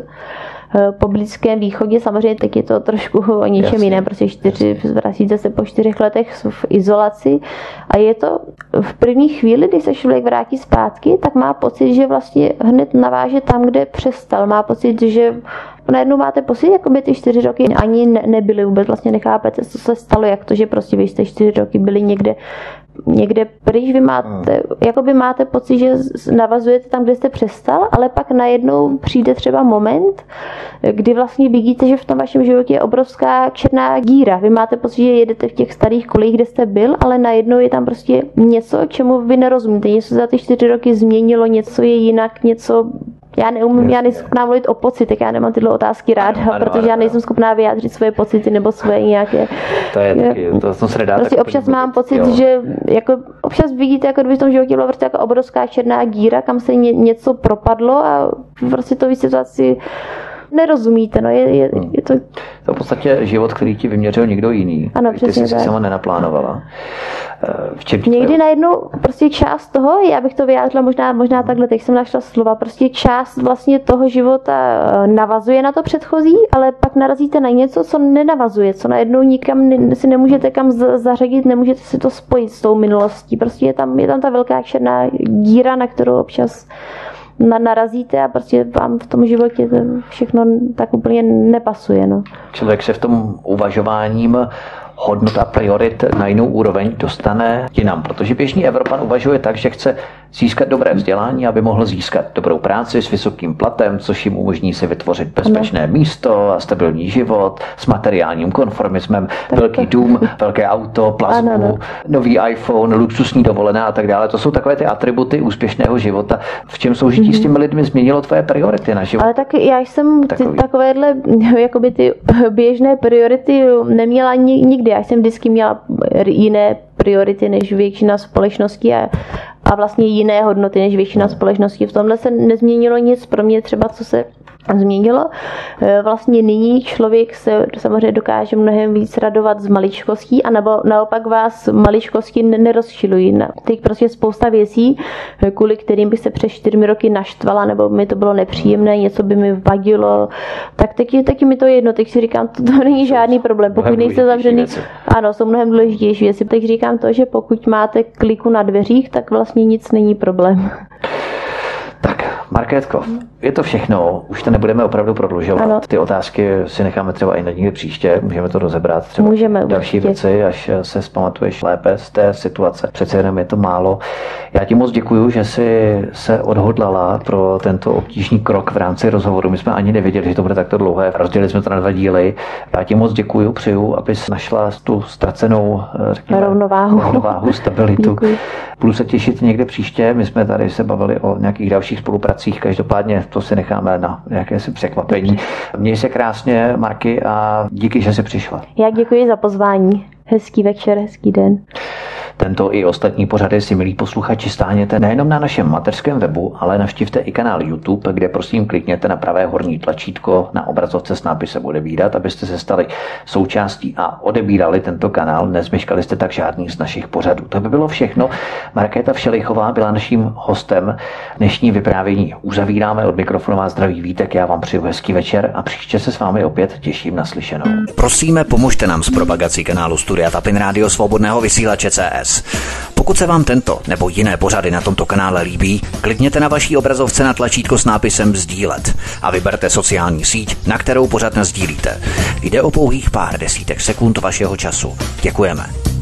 po Blízkém východě. Samozřejmě teď je to trošku o něčem jasně, jiném, protože čtyři, vracíte se po čtyřech letech v izolaci a je to v první chvíli, kdy se člověk vrátí zpátky, tak má pocit, že vlastně hned naváže tam, kde přestal. Má pocit, že najednou máte pocit, jako by ty čtyři roky ani ne, nebyly vůbec, vlastně nechápete, co se stalo, jak to, že prostě vy jste čtyři roky byli někde někde pryč, vy máte, jakoby máte pocit, že navazujete tam, kde jste přestal, ale pak najednou přijde třeba moment, kdy vlastně vidíte, že v tom vašem životě je obrovská černá díra. Vy máte pocit, že jedete v těch starých kolejích, kde jste byl, ale najednou je tam prostě něco, čemu vy nerozumíte. Něco za ty čtyři roky změnilo, něco je jinak, něco. Já neumím, já nejsem schopná mluvit o pocitech, já nemám tyhle otázky ráda, ano, ano, protože ano, já nejsem schopná vyjádřit svoje pocity nebo svoje nějaké. To je taky, to, to se nedá. Prostě občas mám pocit, jo. že jako občas vidíte, jako kdyby v tom životě byla prostě jako obrovská černá díra, kam se ně, něco propadlo a prostě to situaci nerozumíte, no, je, je, je to... To je v podstatě život, který ti vyměřil někdo jiný. Ano, ty jsi si sama nenaplánovala. V čem Někdy tvoje... najednou prostě část toho, já bych to vyjádřila možná, možná takhle, teď jsem našla slova, prostě část vlastně toho života navazuje na to předchozí, ale pak narazíte na něco, co nenavazuje, co najednou nikam ne, si nemůžete kam zařadit, nemůžete si to spojit s tou minulostí. Prostě je tam, je tam ta velká černá díra, na kterou občas Na, narazíte a prostě vám v tom životě to všechno tak úplně nepasuje. No. Člověk se v tom uvažováním hodnot a priorit na jinou úroveň dostane jinam, protože běžný Evropan uvažuje tak, že chce získat dobré vzdělání, aby mohl získat dobrou práci s vysokým platem, což jim umožní si vytvořit bezpečné ano. místo a stabilní život s materiálním konformismem, tak velký to... dům, velké auto, plazmu, ano, ano. nový iPhone, luxusní dovolená a tak dále. To jsou takové ty atributy úspěšného života. V čem soužití mm-hmm. s těmi lidmi změnilo tvoje priority na život? Ale tak já jsem ty, takovéhle jakoby ty běžné priority neměla nikdy. Já jsem vždycky měla jiné priority než většina společnosti a, a vlastně jiné hodnoty než většina společnosti. V tomhle se nezměnilo nic pro mě třeba, co se změnilo. Vlastně nyní člověk se samozřejmě dokáže mnohem víc radovat z maličkostí a nebo naopak vás maličkosti nerozčilují. Teď prostě spousta věcí, kvůli kterým bych se před čtyřmi roky naštvala nebo mi to bylo nepříjemné, něco by mi vadilo, tak taky, taky mi to jedno. Teď si říkám, to, to není žádný problém. Pokud nejste zavřený, ano, jsou mnohem důležitější věci. Teď říkám to, že pokud máte kliku na dveřích, tak vlastně nic není problém. Tak, Markétko, je to všechno, už to nebudeme opravdu prodlužovat. Ano. Ty otázky si necháme třeba i na někdy příště, můžeme to rozebrat třeba můžeme, další určitě. věci, až se zpamatuješ lépe z té situace. Přece jenom je to málo. Já ti moc děkuju, že jsi se odhodlala pro tento obtížný krok v rámci rozhovoru. My jsme ani nevěděli, že to bude takto dlouhé. Rozdělili jsme to na dva díly. Já ti moc děkuju, přeju, abys našla tu ztracenou řekněme, rovnováhu, rovnováhu stabilitu. Budu se těšit někde příště. My jsme tady se bavili o nějakých dalších spolupracích. Každopádně to si necháme na nějaké si překvapení. Měj se krásně, Marky, a díky, že jsi přišla. Já děkuji za pozvání. Hezký večer, hezký den. Tento i ostatní pořady si, milí posluchači, stáhněte nejenom na našem mateřském webu, ale navštivte i kanál YouTube, kde prosím klikněte na pravé horní tlačítko na obrazovce s nápisem odebírat, abyste se stali součástí a odebírali tento kanál. Nezmeškali jste tak žádný z našich pořadů. To by bylo všechno. Markéta Všelichová byla naším hostem. Dnešní vyprávění uzavíráme. Od mikrofonu vás zdraví Vítek. Já vám přeju hezký večer a příště se s vámi opět těším na slyšenou. Prosíme, pomožte nám s propagací kanálu Studia Tapin Rádio Svobodného vysílače C S. Pokud se vám tento nebo jiné pořady na tomto kanále líbí, klikněte na vaší obrazovce na tlačítko s nápisem sdílet a vyberte sociální síť, na kterou pořad nasdílíte. Jde o pouhých pár desítek sekund vašeho času. Děkujeme.